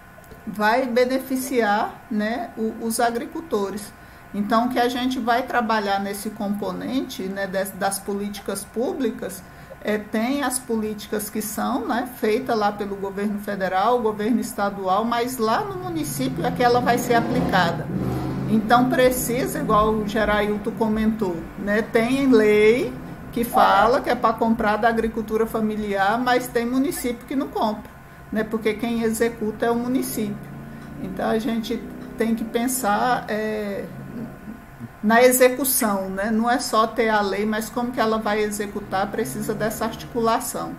S1: vai beneficiar, né, o, os agricultores. Então, o que a gente vai trabalhar nesse componente, né, das, das políticas públicas, é, tem as políticas que são, né, feitas lá pelo governo federal, governo estadual, mas lá no município é que ela vai ser aplicada. Então, precisa, igual o Gerailton comentou, né, tem lei que fala que é para comprar da agricultura familiar, mas tem município que não compra, né, porque quem executa é o município. Então, a gente tem que pensar é, na execução, né? Não é só ter a lei, mas como que ela vai executar, precisa dessa articulação.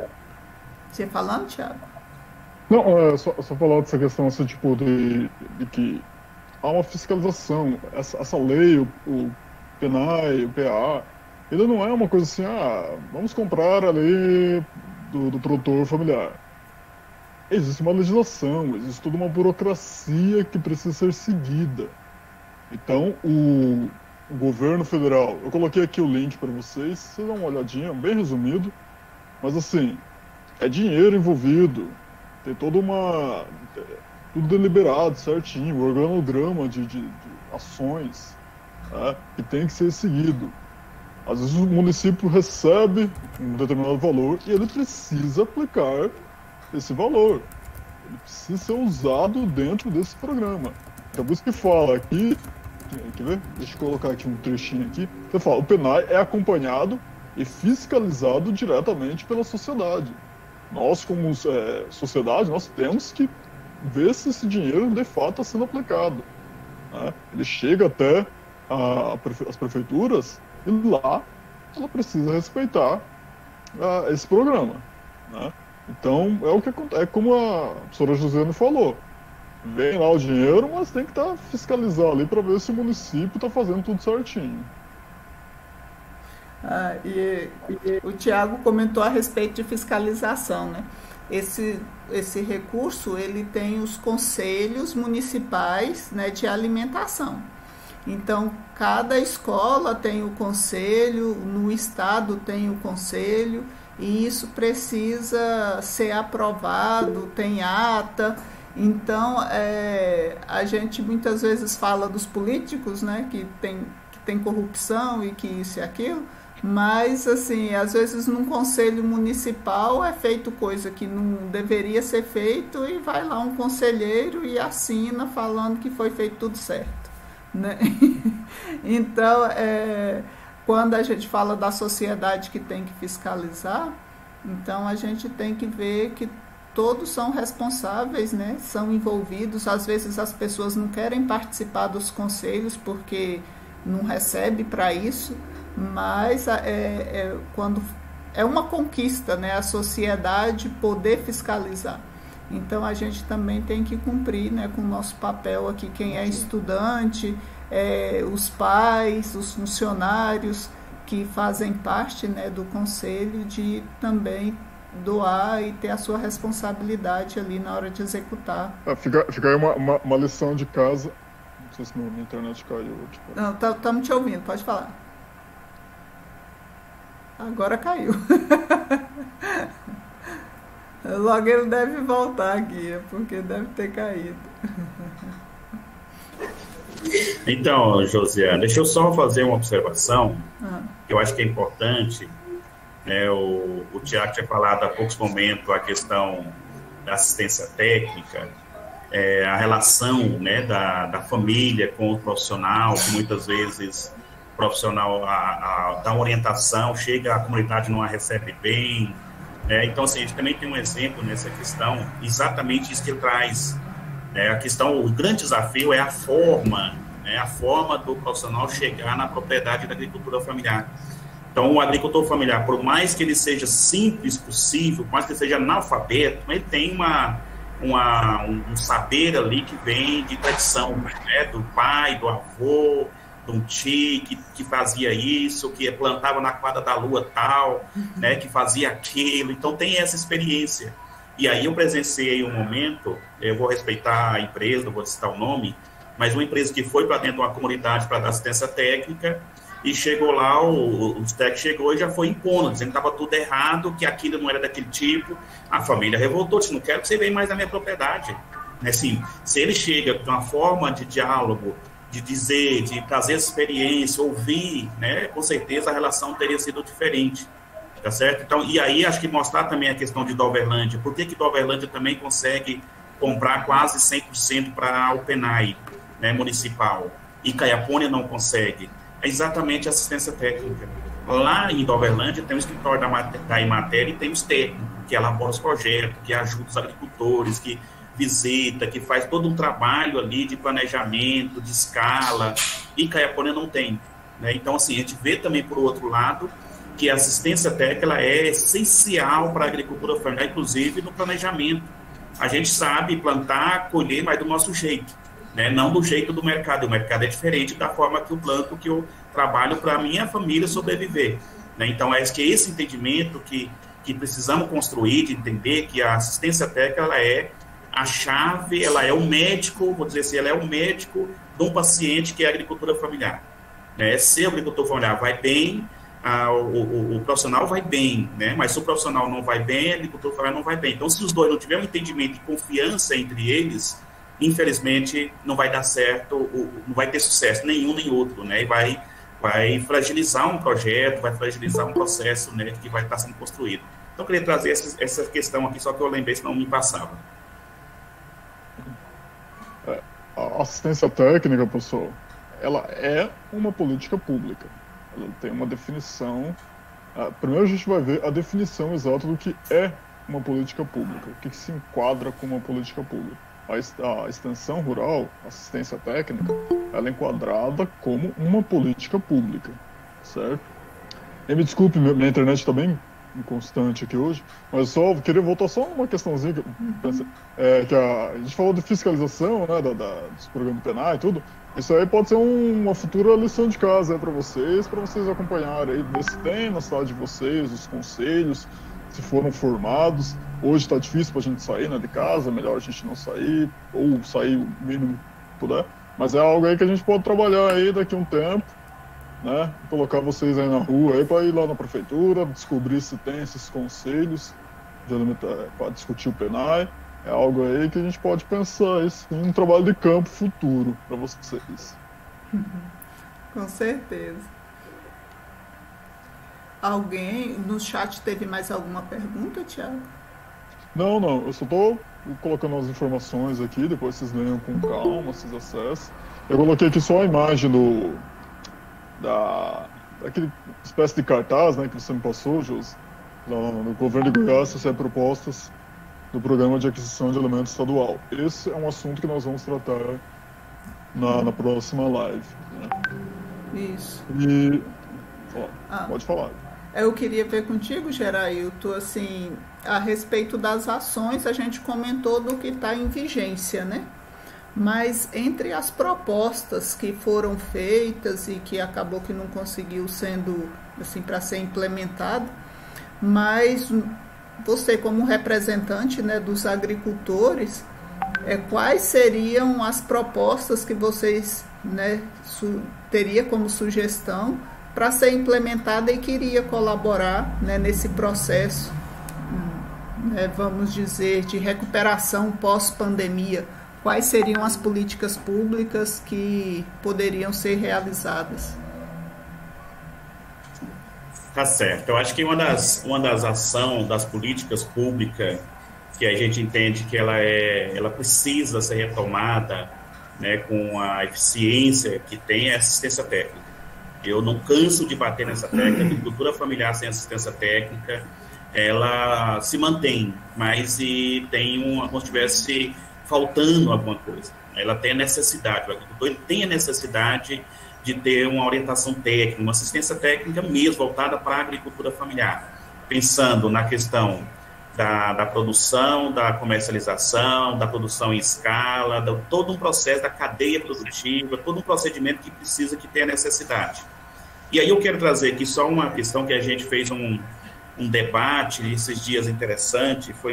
S1: Você falando, Thiago?
S2: Não, é, só, só falar dessa questão assim, tipo, de, de que há uma fiscalização. Essa, essa lei, o, o P N A E, o P A, ele não é uma coisa assim, ah, vamos comprar a lei do, do produtor familiar. Existe uma legislação, existe toda uma burocracia que precisa ser seguida. Então, o, o governo federal, eu coloquei aqui o link para vocês, vocês dão uma olhadinha, bem resumido, mas assim, é dinheiro envolvido, tem toda uma... tudo deliberado, certinho, o organograma de, de, de ações, né, que tem que ser seguido. Às vezes o município recebe um determinado valor e ele precisa aplicar esse valor. Ele precisa ser usado dentro desse programa. Então, por isso que fala aqui, quer ver? Deixa eu colocar aqui um trechinho aqui. Você fala, o P N A E é acompanhado e fiscalizado diretamente pela sociedade. Nós, como é, sociedade, nós temos que ver se esse dinheiro de fato está sendo aplicado, né? Ele chega até a, a prefe, as prefeituras e lá ela precisa respeitar a, esse programa, né? Então, é o que é como a professora Josiane falou. Vem lá o dinheiro, mas tem que estar tá fiscalizando ali para ver se o município está fazendo tudo certinho.
S1: Ah, e, e o Tiago comentou a respeito de fiscalização, né? Esse, esse recurso, ele tem os conselhos municipais, né, de alimentação. Então, cada escola tem o conselho, no estado tem o conselho, e isso precisa ser aprovado, tem ata. Então, é, a gente muitas vezes fala dos políticos, né, que tem, que tem corrupção e que isso e aquilo, mas, assim, às vezes num conselho municipal é feito coisa que não deveria ser feito e vai lá um conselheiro e assina falando que foi feito tudo certo, né? Então, é, quando a gente fala da sociedade que tem que fiscalizar, então a gente tem que ver que todos são responsáveis, né? São envolvidos. Às vezes as pessoas não querem participar dos conselhos porque não recebe para isso, mas é, é, quando é uma conquista, né? A sociedade poder fiscalizar. Então a gente também tem que cumprir, né, com o nosso papel aqui, quem é estudante, é, os pais, os funcionários que fazem parte, né, do conselho, de também doar e ter a sua responsabilidade ali na hora de executar.
S2: Ah, fica, fica aí uma, uma, uma lição de casa. Não sei se minha internet caiu. Tipo...
S1: Não, estamos te ouvindo, pode falar. Agora caiu. Logo ele deve voltar aqui, porque deve ter caído.
S3: Então, Josiane, deixa eu só fazer uma observação,
S1: Ah.
S3: que eu acho que é importante. É, o, o Tiago tinha falado há poucos momentos a questão da assistência técnica, é, a relação, né, da, da família com o profissional, que muitas vezes o profissional a, a, dá uma orientação, chega, a comunidade não a recebe bem. É, então, assim, a gente também tem um exemplo nessa questão, exatamente isso que ele traz. É, a questão, o grande desafio é a forma, né, a forma do profissional chegar na propriedade da agricultura familiar. Então, o agricultor familiar, por mais que ele seja simples possível, por mais que ele seja analfabeto, ele tem uma, uma, um saber ali que vem de tradição, né, do pai, do avô, de um tio que, que fazia isso, que plantava na quadra da lua tal, né, que fazia aquilo. Então, tem essa experiência. E aí eu presenciei um momento, eu vou respeitar a empresa, não vou citar o nome, mas uma empresa que foi para dentro de uma comunidade para dar assistência técnica, e chegou lá, o, o técnico chegou e já foi impondo, dizendo que estava tudo errado, que aquilo não era daquele tipo. A família revoltou, disse, não quero que você venha mais na minha propriedade. Assim, se ele chega com uma forma de diálogo, de dizer, de trazer experiência, ouvir, né, com certeza a relação teria sido diferente, tá certo? Então, e aí acho que mostrar também a questão de Doverlândia, por que que Doverlândia também consegue comprar quase cem por cento para o PENAI, né, municipal, e Caiapônia não consegue? É exatamente a assistência técnica. Lá em Doverlândia tem o escritório da, da Emater e tem os técnicos, que elaboram os projetos, que ajudam os agricultores, que visita, que faz todo um trabalho ali de planejamento, de escala, e Caiapônia não tem, né? Então, assim, a gente vê também, por outro lado, que a assistência técnica ela é essencial para a agricultura familiar, inclusive no planejamento. A gente sabe plantar, colher, mas do nosso jeito, né? Não do jeito do mercado. O mercado é diferente da forma que eu planto, que eu trabalho para a minha família sobreviver, né? Então, é que esse entendimento que, que precisamos construir, de entender que a assistência técnica ela é a chave, ela é o médico, vou dizer assim, ela é o médico de um paciente que é a agricultura familiar, né? Se o agricultor familiar vai bem, ah, o, o, o profissional vai bem, né? Mas se o profissional não vai bem, a agricultura familiar não vai bem. Então, se os dois não tiverem um entendimento e confiança entre eles, infelizmente, não vai dar certo, não vai ter sucesso, nenhum nem outro, né? E vai, vai fragilizar um projeto, vai fragilizar um processo, né, que vai estar sendo construído. Então, eu queria trazer essa, essa questão aqui, só que eu lembrei, senão me passava.
S2: A assistência técnica, pessoal, ela é uma política pública. Ela tem uma definição. Primeiro a gente vai ver a definição exata do que é uma política pública, o que se enquadra como uma política pública. A extensão rural, assistência técnica, ela é enquadrada como uma política pública, certo? E me desculpe, minha internet está bem inconstante aqui hoje, mas só queria voltar só uma questãozinha que, pensei, é, que a, a gente falou de fiscalização, né, da, da, dos programas do PENAI e tudo. Isso aí pode ser um, uma futura lição de casa para vocês, para vocês acompanharem aí, ver se tem na cidade de vocês, os conselhos, se foram formados. Hoje está difícil para a gente sair, né, de casa, é melhor a gente não sair, ou sair o mínimo que puder. Mas é algo aí que a gente pode trabalhar aí daqui a um tempo, né, colocar vocês aí na rua aí para ir lá na prefeitura, descobrir se tem esses conselhos para discutir o PENAI. É algo aí que a gente pode pensar isso em um trabalho de campo futuro para vocês.
S1: Com certeza. Alguém no chat teve mais alguma pergunta, Thiago?
S2: Não, não. Eu só estou colocando as informações aqui, depois vocês leiam com calma, vocês acessem. Eu coloquei aqui só a imagem do da daquele espécie de cartaz, né, que você me passou, José, no governo de Goiás, essas propostas do Programa de Aquisição de Alimentos Estadual. Esse é um assunto que nós vamos tratar na, na próxima live, né?
S1: Isso.
S2: E ó,
S1: ah,
S2: pode falar.
S1: Eu queria ver contigo, Gerailton, assim, a respeito das ações, a gente comentou do que está em vigência, né? Mas entre as propostas que foram feitas e que acabou que não conseguiu sendo, assim, para ser implementado, mas você como representante, né, dos agricultores, é, quais seriam as propostas que vocês, né, su- teria como sugestão para ser implementada e que iria colaborar, né, nesse processo, né, vamos dizer, de recuperação pós-pandemia? Quais seriam as políticas públicas que poderiam ser realizadas?
S3: Tá certo. Eu acho que uma das, uma das ações das políticas públicas que a gente entende que ela, é, ela precisa ser retomada, né, com a eficiência que tem a assistência técnica. Eu não canso de bater nessa técnica. A agricultura familiar sem assistência técnica, ela se mantém, mas e tem uma, como se estivesse faltando alguma coisa. Ela tem a necessidade, o agricultor tem a necessidade de ter uma orientação técnica, uma assistência técnica mesmo, voltada para a agricultura familiar, pensando na questão da, da produção, da comercialização, da produção em escala, da, todo um processo da cadeia produtiva, todo um procedimento que precisa, que tenha necessidade. E aí eu quero trazer aqui só uma questão que a gente fez um, um debate esses dias interessante, foi,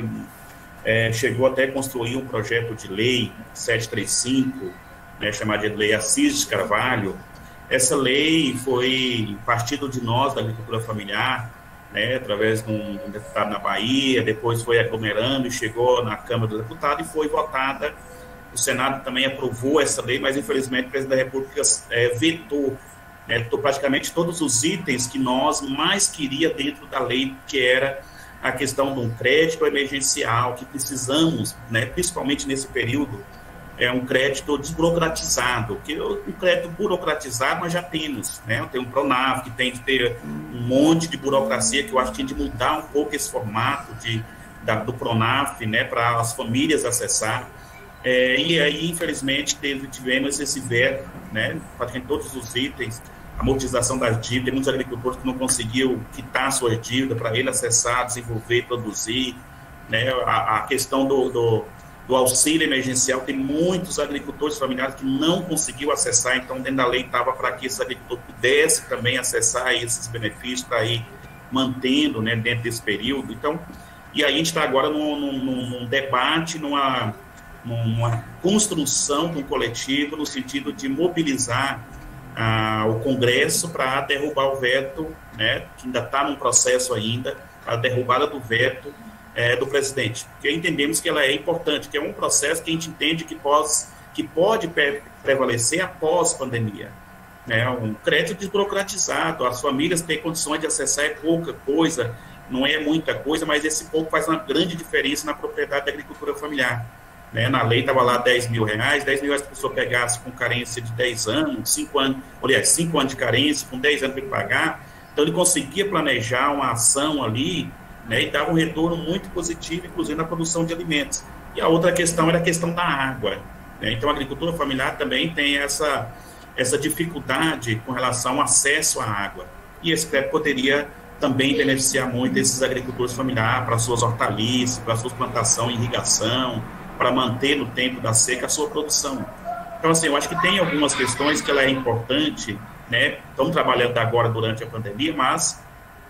S3: é, chegou até a construir um projeto de lei setecentos e trinta e cinco, né, chamada de Lei Assis de Carvalho. Essa lei foi partido de nós, da agricultura familiar, né, através de um, um deputado na Bahia, depois foi aglomerando e chegou na Câmara dos Deputados e foi votada. O Senado também aprovou essa lei, mas infelizmente o presidente da República é, vetou, né, praticamente todos os itens que nós mais queria dentro da lei, que era a questão de um crédito emergencial, que precisamos, né, principalmente nesse período, é um crédito desburocratizado, porque o crédito burocratizado nós já temos, né? Tem um Pronaf, que tem que ter um monte de burocracia, que eu acho que tem de mudar um pouco esse formato de, da, do Pronaf, né, para as famílias acessar. É, e aí, infelizmente, teve, tivemos esse veto, né, praticamente todos os itens, amortização das dívidas, tem muitos agricultores que não conseguiam quitar suas dívidas para ele acessar, desenvolver, produzir, né, a, a questão do... do do auxílio emergencial, tem muitos agricultores familiares que não conseguiu acessar, então dentro da lei estava para que esse agricultor pudesse também acessar esses benefícios para ir mantendo, né, dentro desse período. Então, e aí a gente está agora num, num, num debate, numa, numa construção de um coletivo no sentido de mobilizar ah, o Congresso para derrubar o veto, né, que ainda está num processo ainda, a derrubada do veto É, do presidente, porque entendemos que ela é importante, que é um processo que a gente entende que, pós, que pode prevalecer após pandemia. Né? Um crédito desburocratizado, as famílias têm condições de acessar, é pouca coisa, não é muita coisa, mas esse pouco faz uma grande diferença na propriedade da agricultura familiar. Né? Na lei estava lá dez mil reais, dez mil reais se a pessoa pegasse com carência de dez anos, cinco anos, aliás, cinco anos de carência, com dez anos para ele pagar, então ele conseguia planejar uma ação ali, né, e dava um retorno muito positivo, inclusive na produção de alimentos. E a outra questão era a questão da água. Né? Então, a agricultura familiar também tem essa, essa dificuldade com relação ao acesso à água. E esse crédito poderia também beneficiar muito esses agricultores familiares para suas hortaliças, para suas plantações, irrigação, para manter no tempo da seca a sua produção. Então, assim, eu acho que tem algumas questões que ela é importante, né? Estamos trabalhando agora durante a pandemia, mas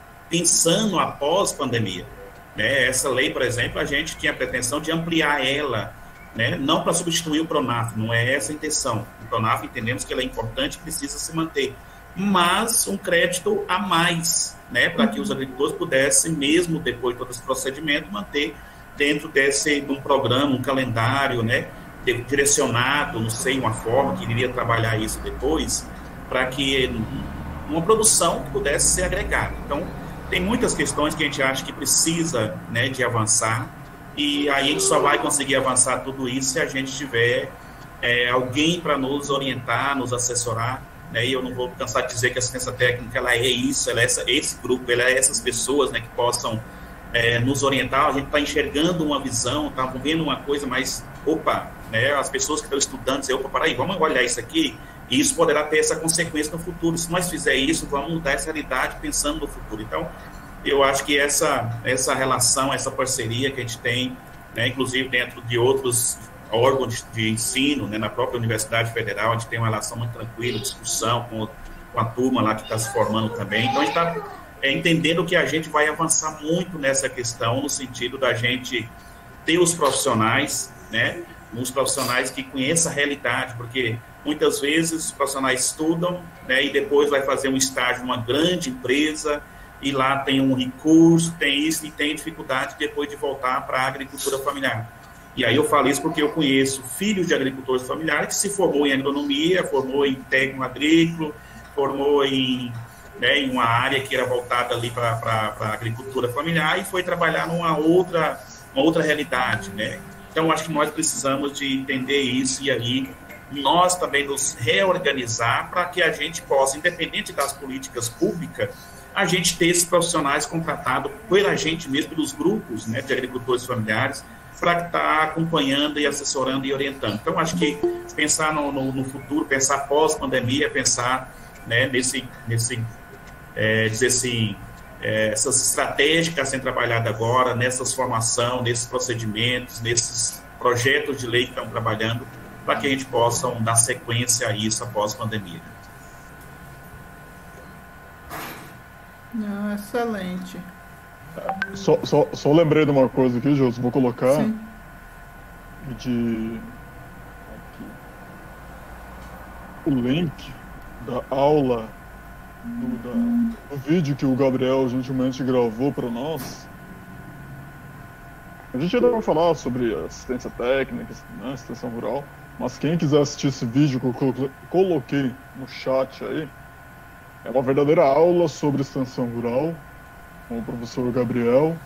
S3: pensando após pandemia, né? Essa lei, por exemplo, a gente tinha a pretensão de ampliar ela, né? Não para substituir o Pronaf, não é essa a intenção. O Pronaf entendemos que ela é importante e precisa se manter, mas um crédito a mais, né? Para que os agricultores pudessem, mesmo depois de todo esse procedimento, manter dentro desse de um programa, um calendário, né? Direcionado, não sei, uma forma que iria trabalhar isso depois, para que uma produção que pudesse ser agregada. Então, tem muitas questões que a gente acha que precisa, né, de avançar, e aí a gente só vai conseguir avançar tudo isso se a gente tiver é, alguém para nos orientar, nos assessorar, né, e eu não vou cansar de dizer que a assistência técnica ela é isso, ela é essa, esse grupo, ela é essas pessoas, né, que possam é, nos orientar. A gente está enxergando uma visão, está vendo uma coisa, mas, opa, né, as pessoas que estão estudando dizem, opa, peraí, vamos olhar isso aqui, e isso poderá ter essa consequência no futuro. Se nós fizer isso, vamos mudar essa realidade pensando no futuro. Então, eu acho que essa, essa relação, essa parceria que a gente tem, né, inclusive dentro de outros órgãos de, de ensino, né, na própria Universidade Federal, a gente tem uma relação muito tranquila, discussão com, com a turma lá que está se formando também. Então, a gente está é, entendendo que a gente vai avançar muito nessa questão, no sentido da gente ter os profissionais, né, uns profissionais que conheçam a realidade, porque muitas vezes os profissionais estudam, né, e depois vai fazer um estágio numa grande empresa, e lá tem um recurso, tem isso, e tem dificuldade depois de voltar para a agricultura familiar. E aí eu falo isso porque eu conheço filhos de agricultores familiares que se formou em agronomia, formou em técnico agrícola, formou em, né, em uma área que era voltada ali para a agricultura familiar e foi trabalhar numa outra, uma outra realidade, né? Então, acho que nós precisamos de entender isso e aí nós também nos reorganizar para que a gente possa, independente das políticas públicas, a gente ter esses profissionais contratados pela gente mesmo, pelos grupos, né, de agricultores familiares, para estar acompanhando e assessorando e orientando. Então, acho que pensar no, no, no futuro, pensar pós-pandemia, pensar, né, nesse, nesse é, dizer assim, é, essas estratégias que estão sendo trabalhadas agora, nessas formações, nesses procedimentos, nesses projetos de lei que estão trabalhando, para que a gente possa dar sequência a isso após a pandemia.
S1: Não, excelente.
S2: Só, só, só lembrei de uma coisa aqui, Jô, vou colocar
S1: Sim.
S2: de aqui, o link da aula do, da, do vídeo que o Gabriel gentilmente gravou para nós. A gente ainda vai falar sobre assistência técnica, né, extensão rural, mas quem quiser assistir esse vídeo que eu coloquei no chat aí, é uma verdadeira aula sobre extensão rural, com o professor Gabriel,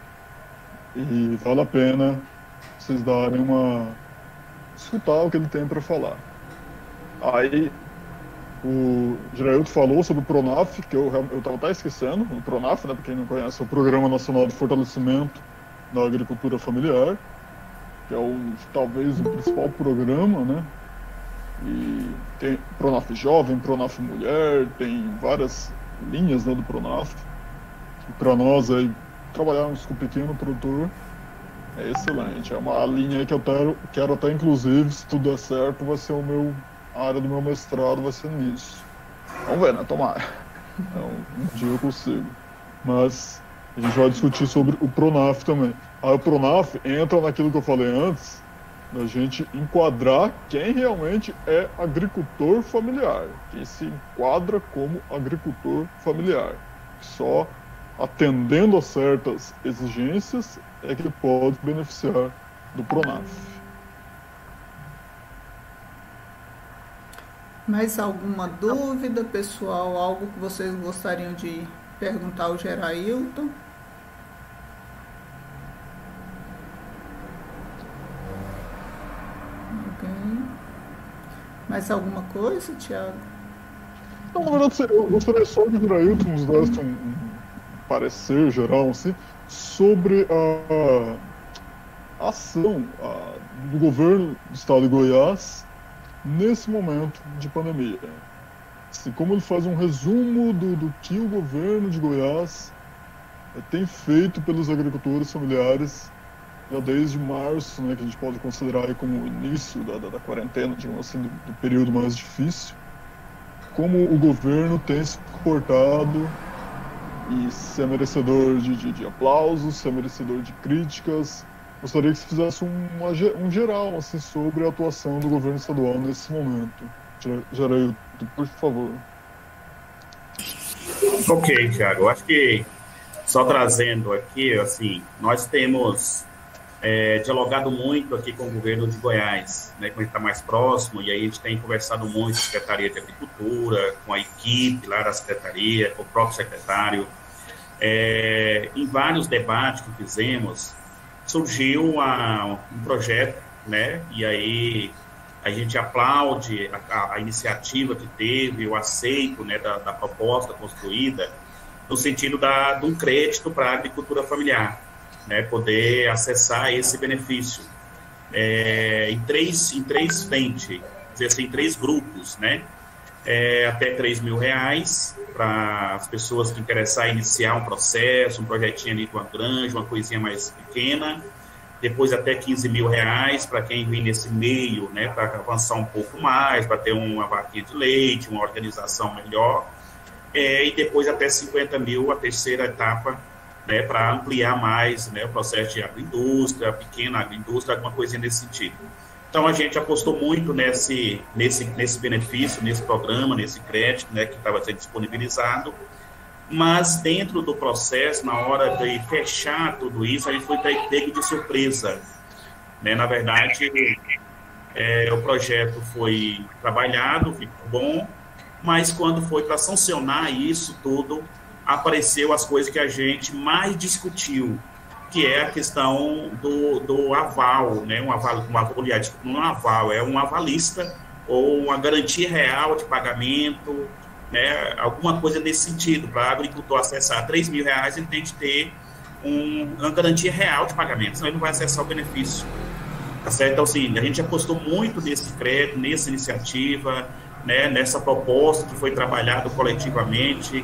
S2: e vale a pena vocês darem uma... escutar o que ele tem para falar. Aí, o Gerailton falou sobre o PRONAF, que eu estava até esquecendo, o PRONAF, né, para quem não conhece, é o Programa Nacional de Fortalecimento da Agricultura Familiar, que é o, talvez o principal programa, né? E tem PRONAF Jovem, PRONAF Mulher, tem várias linhas, né, do PRONAF. Para nós aí, trabalharmos com o pequeno produtor é excelente. É uma linha aí que eu quero, quero até, inclusive, se tudo der certo, vai ser o meu, a área do meu mestrado vai ser nisso. Vamos ver, né? Tomara. Então, um dia eu consigo. Mas a gente vai discutir sobre o PRONAF também. Aí o PRONAF entra naquilo que eu falei antes, da gente enquadrar quem realmente é agricultor familiar, quem se enquadra como agricultor familiar. Só atendendo a certas exigências é que pode beneficiar do PRONAF.
S1: Mais alguma dúvida, pessoal? Algo que vocês gostariam de perguntar ao Gerailton? Mais alguma coisa, Tiago?
S2: Não, na verdade, eu gostaria só de o Gerailton nos desse um, um parecer geral assim, sobre a, a ação a, do governo do estado de Goiás nesse momento de pandemia. Assim, como ele faz um resumo do, do que o governo de Goiás é, tem feito pelos agricultores familiares já desde março, né, que a gente pode considerar aí como o início da, da, da quarentena, digamos assim, do, do período mais difícil, como o governo tem se comportado e se é merecedor de, de, de aplausos, se é merecedor de críticas. Gostaria que você fizesse um, uma, um geral assim, sobre a atuação do governo estadual nesse momento. Gerailton, por favor.
S3: Ok, Thiago. Acho que só trazendo aqui, assim, nós temos É, dialogado muito aqui com o governo de Goiás, né, como a gente está mais próximo, e aí a gente tem conversado muito com a Secretaria de Agricultura, com a equipe lá da Secretaria, com o próprio secretário. É, em vários debates que fizemos, surgiu a, um projeto, né, e aí a gente aplaude a, a, a iniciativa que teve, o aceito, né, da, da proposta construída, no sentido da, de um crédito para a agricultura familiar. Né, poder acessar esse benefício é, em três em três frentes, dizer assim, em três grupos, né, é, até três mil reais para as pessoas que interessar iniciar um processo, um projetinho ali com a granja, uma coisinha mais pequena, depois até quinze mil reais para quem vem nesse meio, né, para avançar um pouco mais, para ter uma vaquinha de leite, uma organização melhor, é, e depois até cinquenta mil, a terceira etapa, né, para ampliar mais, né, o processo de agroindústria, pequena agroindústria, alguma coisinha nesse sentido. Então, a gente apostou muito nesse, nesse, nesse benefício, nesse programa, nesse crédito, né, que estava sendo disponibilizado, mas dentro do processo, na hora de fechar tudo isso, a gente foi pego de surpresa. Né? Na verdade, é, o projeto foi trabalhado, ficou bom, mas quando foi para sancionar isso tudo, apareceu as coisas que a gente mais discutiu, que é a questão do, do aval, né? Um aval, um aval, aliás, não é um aval, é um avalista ou uma garantia real de pagamento, né? Alguma coisa nesse sentido. Para o agricultor acessar três mil reais, ele tem que ter um, uma garantia real de pagamento, senão ele não vai acessar o benefício. Tá certo? Então, assim, a gente apostou muito nesse crédito, nessa iniciativa, né? Nessa proposta que foi trabalhado coletivamente,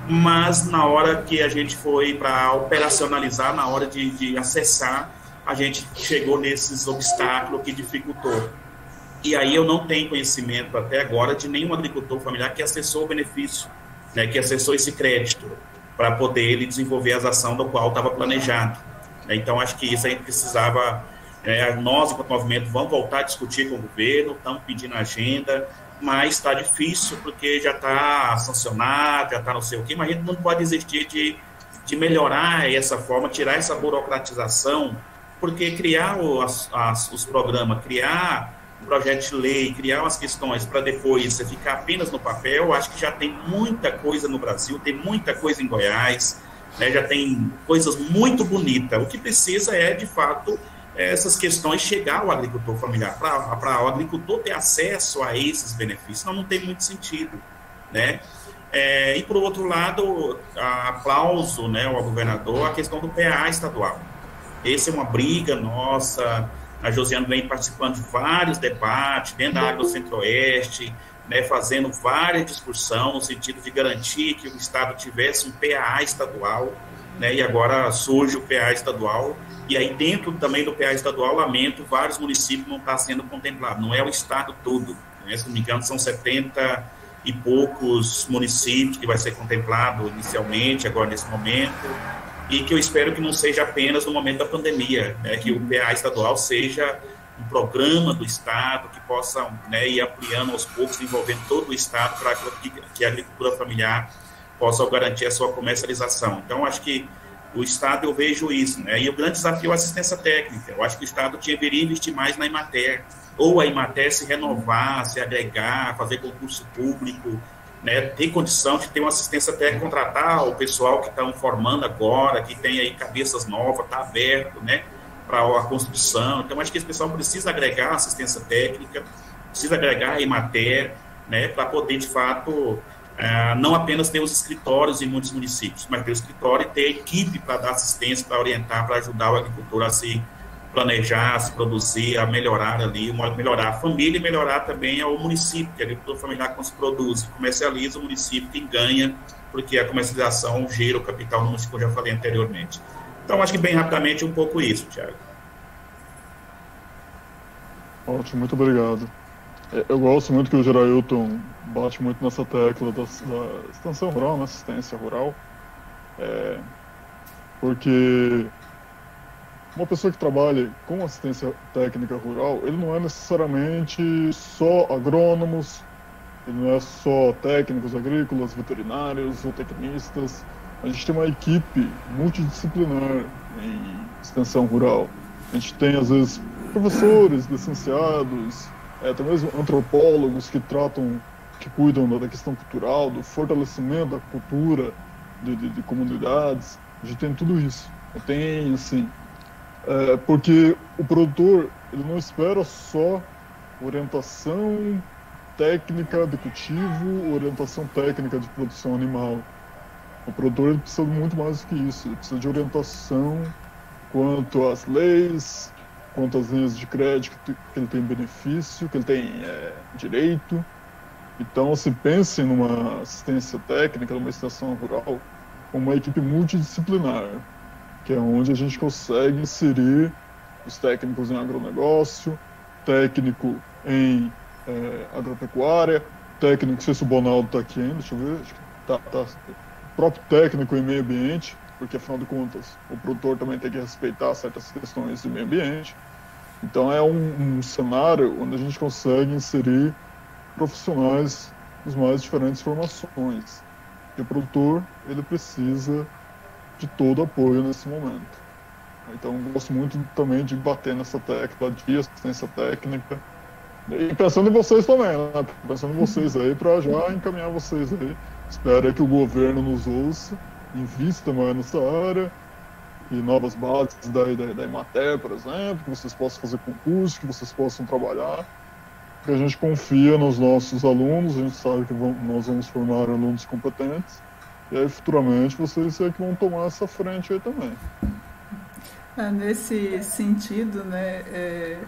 S3: mas na hora que a gente foi para operacionalizar, na hora de, de acessar, a gente chegou nesses obstáculos que dificultou. E aí eu não tenho conhecimento até agora de nenhum agricultor familiar que acessou o benefício, né, que acessou esse crédito, para poder ele desenvolver as ações do qual estava planejado. Então, acho que isso a gente precisava, é, nós, enquanto movimento, vamos voltar a discutir com o governo, estamos pedindo agenda, mas está difícil, porque já está sancionado, já está não sei o quê, mas a gente não pode desistir de, de melhorar essa forma, tirar essa burocratização, porque criar o, as, as, os programas, criar um projeto de lei, criar umas questões para depois ficar apenas no papel, eu acho que já tem muita coisa no Brasil, tem muita coisa em Goiás, né, já tem coisas muito bonitas. O que precisa é, de fato, essas questões chegar ao agricultor familiar, para o agricultor ter acesso a esses benefícios, senão não tem muito sentido, né? É, e, por outro lado, aplauso, né, ao governador a questão do P A estadual. Essa é uma briga nossa, a Josiane vem participando de vários debates dentro da Agro Centro-Oeste, né, fazendo várias discussões no sentido de garantir que o Estado tivesse um P A estadual, né, e agora surge o P A estadual. E aí, dentro também do P A estadual, lamento, vários municípios não estão sendo contemplados, não é o estado todo, né? Se não me engano, são setenta e poucos municípios que vai ser contemplado inicialmente, agora nesse momento, e que eu espero que não seja apenas no momento da pandemia, né? Que o P A estadual seja um programa do estado que possa, né, ir ampliando aos poucos, envolvendo todo o estado, para que, que a agricultura familiar possa garantir a sua comercialização. Então, acho que o Estado, eu vejo isso, né? E o grande desafio é a assistência técnica. Eu acho que o Estado deveria investir mais na Emater, ou a Emater se renovar, se agregar, fazer concurso público, né? Ter condição de ter uma assistência técnica, contratar o pessoal que estão formando agora, que tem aí cabeças novas, está aberto, né, para a construção. Então, acho que esse pessoal precisa agregar assistência técnica, precisa agregar a Emater, né, para poder, de fato, Uh, não apenas ter os escritórios em muitos municípios, mas ter o escritório e ter equipe para dar assistência, para orientar, para ajudar o agricultor a se planejar, a se produzir, a melhorar ali, melhorar a família e melhorar também o município, que a agricultura familiar quando se produz, comercializa o município, quem ganha, porque a comercialização gira o capital no município, como eu já falei anteriormente. Então, acho que bem rapidamente um pouco isso, Tiago.
S2: Ótimo, muito obrigado. Eu gosto muito que o Gerailton bate muito nessa tecla da, da extensão rural, na assistência rural, é, porque uma pessoa que trabalha com assistência técnica rural, ele não é necessariamente só agrônomos, ele não é só técnicos agrícolas, veterinários ou tecnistas. A gente tem uma equipe multidisciplinar em extensão rural. A gente tem, às vezes, professores, licenciados, É, até mesmo antropólogos que tratam, que cuidam da questão cultural, do fortalecimento da cultura de, de, de comunidades. A gente tem tudo isso. Tem, assim, é, porque o produtor, ele não espera só orientação técnica de cultivo, orientação técnica de produção animal. O produtor, ele precisa de muito mais do que isso. Ele precisa de orientação quanto às leis, quanto às linhas de crédito que ele tem benefício, que ele tem é, direito. Então, se pense numa assistência técnica, numa extensão rural, como uma equipe multidisciplinar, que é onde a gente consegue inserir os técnicos em agronegócio, técnico em é, agropecuária, técnico, não sei se o Bonaldo está aqui ainda, deixa eu ver, acho que tá, tá, próprio técnico em meio ambiente, porque, afinal de contas, o produtor também tem que respeitar certas questões de meio ambiente. Então, é um, um cenário onde a gente consegue inserir profissionais das mais diferentes formações. E o produtor, ele precisa de todo apoio nesse momento. Então, eu gosto muito também de bater nessa tecla de assistência técnica. E pensando em vocês também, né? Pensando em vocês aí, para já encaminhar vocês aí. Espero que o governo nos ouça, invista mais nessa área e novas bases da, da, da Emater, por exemplo, que vocês possam fazer concurso, que vocês possam trabalhar, porque a gente confia nos nossos alunos, a gente sabe que vamos, nós vamos formar alunos competentes, e aí futuramente vocês é que vão tomar essa frente aí também.
S1: É, nesse sentido, né, é,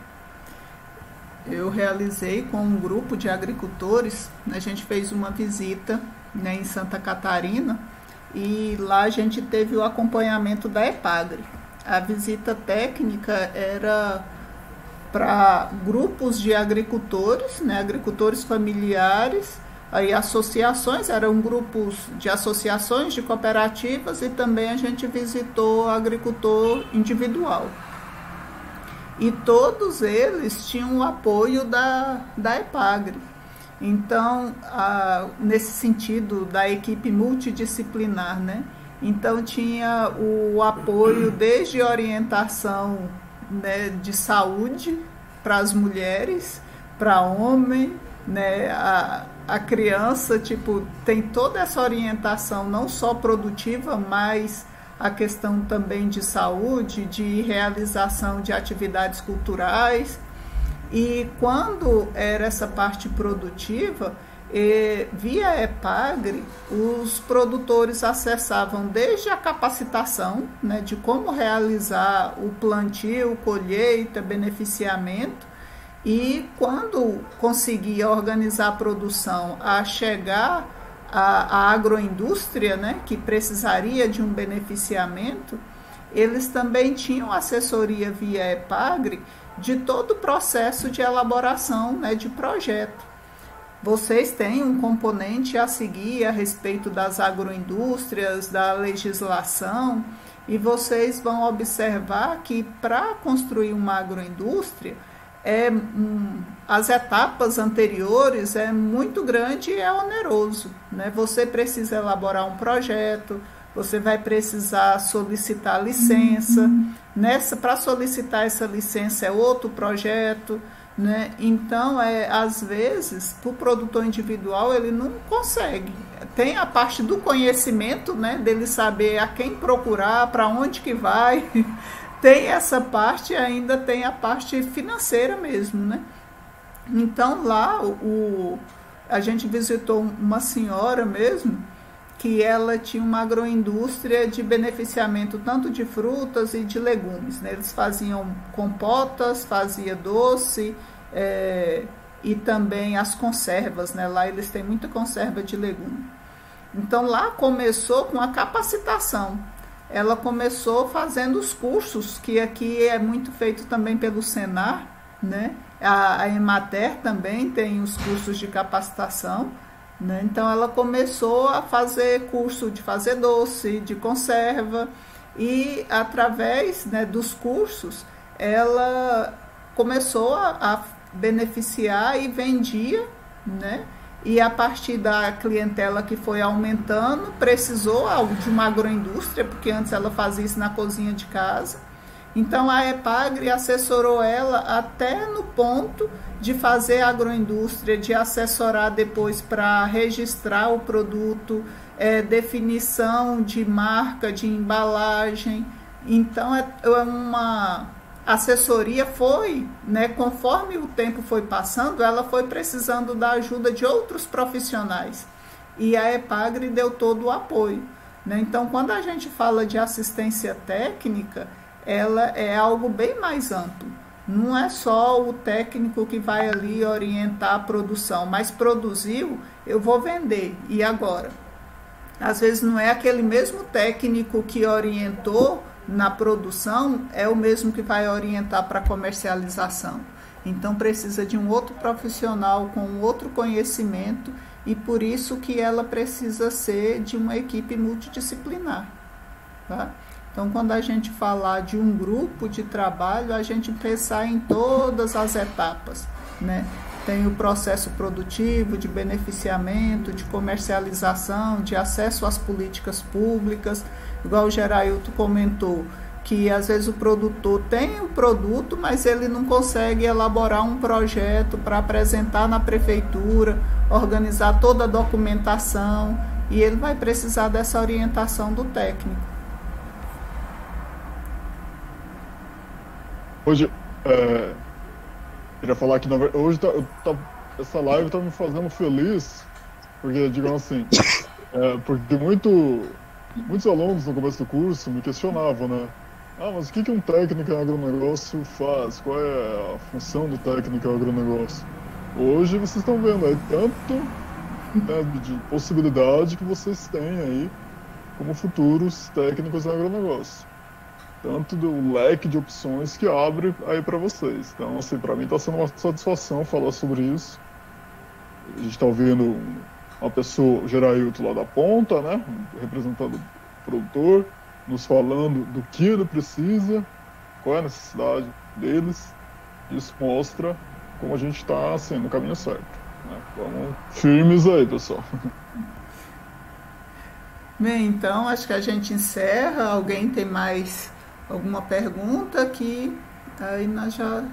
S1: eu realizei com um grupo de agricultores, a gente fez uma visita, né, em Santa Catarina, e lá a gente teve o acompanhamento da EPAGRE. A visita técnica era para grupos de agricultores, né, agricultores familiares, aí associações, eram grupos de associações, de cooperativas, e também a gente visitou agricultor individual. E todos eles tinham o apoio da, da EPAGRE. Então, a, nesse sentido da equipe multidisciplinar, né? Então tinha o apoio desde orientação, né, de saúde para as mulheres, para homem, né, a, a criança, tipo, tem toda essa orientação, não só produtiva, mas a questão também de saúde, de realização de atividades culturais. E quando era essa parte produtiva, eh, via EPAGRE, os produtores acessavam desde a capacitação, né, de como realizar o plantio, colheita, beneficiamento, e quando conseguia organizar a produção a chegar à, à agroindústria, né, que precisaria de um beneficiamento, eles também tinham assessoria via EPAGRE de todo o processo de elaboração, né, de projeto. Vocês têm um componente a seguir a respeito das agroindústrias, da legislação, e vocês vão observar que para construir uma agroindústria, é, hum, as etapas anteriores é muito grande e é oneroso, né? Você precisa elaborar um projeto, você vai precisar solicitar licença, uhum. Nessa, para solicitar essa licença é outro projeto, né? Então, é, às vezes, para o produtor individual, ele não consegue. Tem a parte do conhecimento, né, dele saber a quem procurar, para onde que vai. Tem essa parte, ainda tem a parte financeira mesmo, né? Então, lá, o, a gente visitou uma senhora mesmo, que ela tinha uma agroindústria de beneficiamento tanto de frutas e de legumes, né? Eles faziam compotas, fazia doce, é, e também as conservas, né? Lá eles têm muita conserva de legume. Então, lá começou com a capacitação. Ela começou fazendo os cursos, que aqui é muito feito também pelo Senar, né? A, a Emater também tem os cursos de capacitação, né? Então, ela começou a fazer curso de fazer doce, de conserva, e através, né, dos cursos, ela começou a, a beneficiar e vendia, né? E a partir da clientela que foi aumentando, precisou de uma agroindústria, porque antes ela fazia isso na cozinha de casa. Então a EPAGRE assessorou ela até no ponto de fazer agroindústria, de assessorar depois para registrar o produto, é, definição de marca, de embalagem. Então é, é uma assessoria, foi, né, conforme o tempo foi passando, ela foi precisando da ajuda de outros profissionais. E a EPAGRE deu todo o apoio, né? Então, quando a gente fala de assistência técnica, ela é algo bem mais amplo. Não é só o técnico que vai ali orientar a produção, mas produziu, eu vou vender. E agora? Às vezes não é aquele mesmo técnico que orientou na produção, é o mesmo que vai orientar para a comercialização. Então precisa de um outro profissional com outro conhecimento, e por isso que ela precisa ser de uma equipe multidisciplinar, tá? Então, quando a gente falar de um grupo de trabalho, a gente pensar em todas as etapas, né? Tem o processo produtivo, de beneficiamento, de comercialização, de acesso às políticas públicas, igual o Gerailton comentou, que às vezes o produtor tem o produto, mas ele não consegue elaborar um projeto para apresentar na prefeitura, organizar toda a documentação, e ele vai precisar dessa orientação do técnico.
S2: Hoje, é, queria falar que na ver- hoje tá, eu tá- essa live tá me fazendo feliz, porque, digamos assim, é, porque muito, muitos alunos no começo do curso me questionavam, né? Ah, mas o que que um técnico em agronegócio faz? Qual é a função do técnico em agronegócio? Hoje vocês estão vendo aí tanto, né, de possibilidade que vocês têm aí como futuros técnicos em agronegócio. Tanto do leque de opções que abre aí para vocês. Então, assim, para mim está sendo uma satisfação falar sobre isso. A gente está ouvindo um- uma pessoa, o Gerailton lá da ponta, né, representando o produtor, nos falando do que ele precisa, qual é a necessidade deles. Isso mostra como a gente está, assim, no caminho certo, né? Vamos firmes aí, pessoal.
S1: Bem, então acho que a gente encerra. Alguém tem mais alguma pergunta que aí nós já.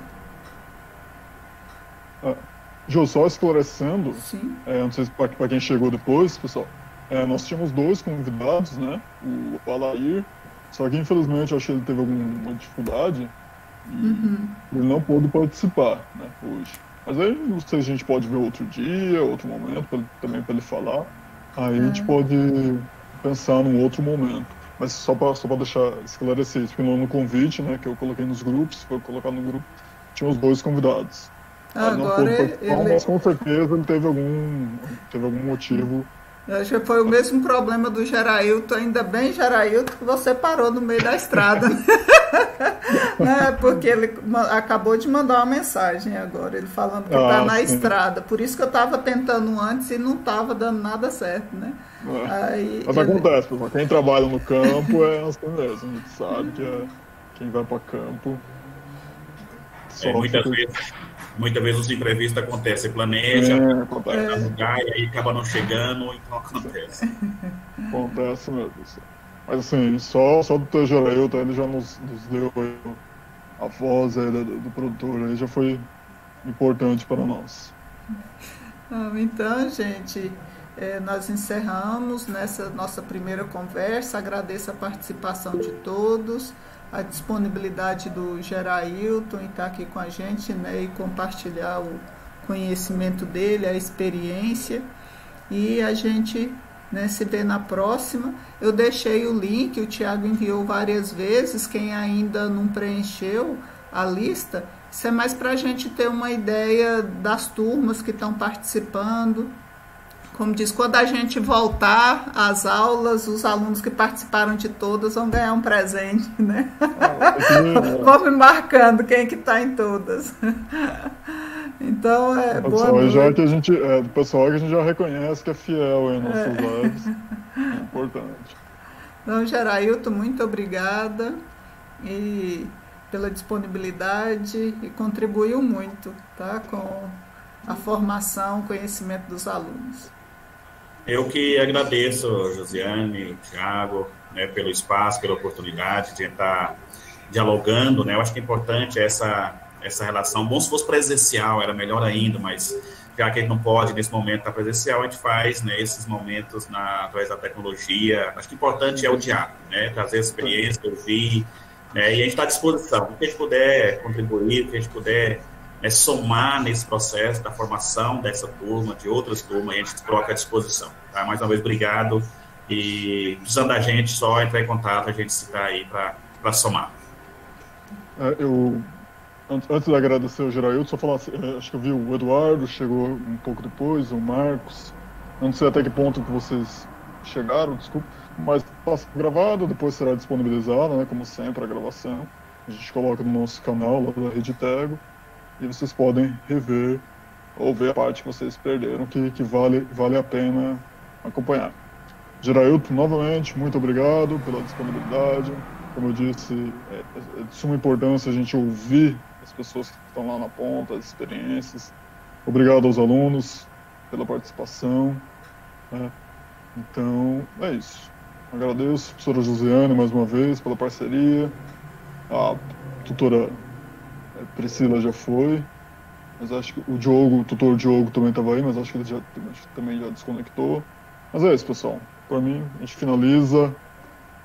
S2: Ah, Jô, só esclarecendo,
S1: Sim.
S2: é, não sei se para quem chegou depois, pessoal, é, nós tínhamos dois convidados, né? O Alair, só que infelizmente eu acho que ele teve alguma dificuldade
S1: Uhum.
S2: e ele não pôde participar, né, hoje. Mas aí não sei se a gente pode ver outro dia, outro momento, pra ele- também para ele falar. Aí a gente pode pensar num outro momento. Mas só para só para deixar esclarecer isso, porque no, no convite, né, que eu coloquei nos grupos, foi colocar no grupo, tinha os dois convidados. Aí não
S1: Agora
S2: pôde participar,
S1: ele.
S2: mas com certeza ele teve algum, teve algum motivo.
S1: Acho que foi o mesmo problema do Gerailton, ainda bem, Gerailton, que você parou no meio da estrada. Né? Porque ele ma- acabou de mandar uma mensagem agora, ele falando que está
S2: Ah,
S1: na
S2: sim.
S1: estrada. Por isso que eu estava tentando antes e não estava dando nada certo, né?
S2: É.
S1: Aí
S2: Mas
S1: ele-
S2: acontece, pessoal. Quem trabalha no campo é assim mesmo. A gente sabe que é, quem vai para campo
S3: É,
S2: sofre.
S3: muitas
S2: com-
S3: vezes, muitas vezes os imprevistos acontecem, você planeja,
S2: É, acontece.
S3: para lugar e aí acaba não chegando, então acontece.
S2: Acontece mesmo. Pessoal. Mas assim, só, só do teu Gerailton, ele já nos, nos deu aí a voz aí do, do produtor, aí já foi importante para nós.
S1: Ah, Então, gente, eh, nós encerramos nessa nossa primeira conversa. Agradeço a participação de todos, a disponibilidade do Gerailton em estar aqui com a gente, né, e compartilhar o conhecimento dele, a experiência. E a gente, né, se vê na próxima. Eu deixei o link, o Tiago enviou várias vezes. Quem ainda não preencheu a lista, isso é mais para a gente ter uma ideia das turmas que estão participando. Como diz, quando a gente voltar às aulas, os alunos que participaram de todas vão ganhar um presente, né?
S2: Aqui,
S1: Vou me marcando quem que está em todas. Então, é, boa
S2: pessoal, aí já
S1: noite.
S2: que a gente, é, do pessoal que a gente já reconhece que é fiel em nossas lives, é importante.
S1: Então, Gerailton, muito obrigada e pela disponibilidade e contribuiu muito, tá, com a formação, conhecimento dos alunos.
S3: Eu que agradeço, Josiane, Thiago, né, pelo espaço, pela oportunidade de estar dialogando, né? Eu acho que é importante essa, essa relação. Bom se fosse presencial, era melhor ainda, mas já que a gente não pode, nesse momento, estar presencial, a gente faz, né, esses momentos na, através da tecnologia. Acho que o importante é o diálogo, né? Trazer experiência, ouvir, né, e a gente está à disposição. O que a gente puder contribuir, o que a gente puder, né, somar nesse processo da formação dessa turma, de outras turmas, a gente se coloca à disposição. Tá? Mais uma vez, obrigado. E precisando da gente, só entrar em contato, a gente está aí para somar.
S2: É, eu, antes antes de agradecer o Gerailton, só falar, assim, é, acho que eu vi o Eduardo, chegou um pouco depois, o Marcos, eu não sei até que ponto que vocês chegaram, desculpa, mas passa gravado, depois será disponibilizado, né, como sempre, a gravação, a gente coloca no nosso canal, lá da Rede Tego, e vocês podem rever ou ver a parte que vocês perderam, que, que vale, vale a pena acompanhar. Gerailton, novamente, muito obrigado pela disponibilidade. Como eu disse, é, é de suma importância a gente ouvir as pessoas que estão lá na ponta, as experiências. Obrigado aos alunos pela participação, né? Então, é isso. Agradeço a professora Josiane mais uma vez pela parceria. A tutora Priscila já foi, mas acho que o Diogo, o tutor Diogo também estava aí, mas acho que ele já, também já desconectou. Mas é isso, pessoal. Para mim, a gente finaliza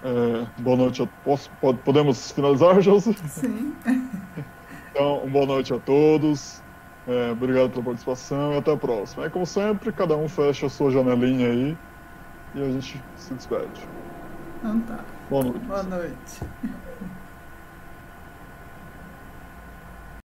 S2: É, boa noite. A, posso, pode, podemos finalizar, Josi?
S1: Sim.
S2: Então, boa noite a todos. É, obrigado pela participação e até a próxima. É como sempre, cada um fecha a sua janelinha aí e a gente se despede.
S1: Então tá.
S2: Boa noite.
S1: Boa noite.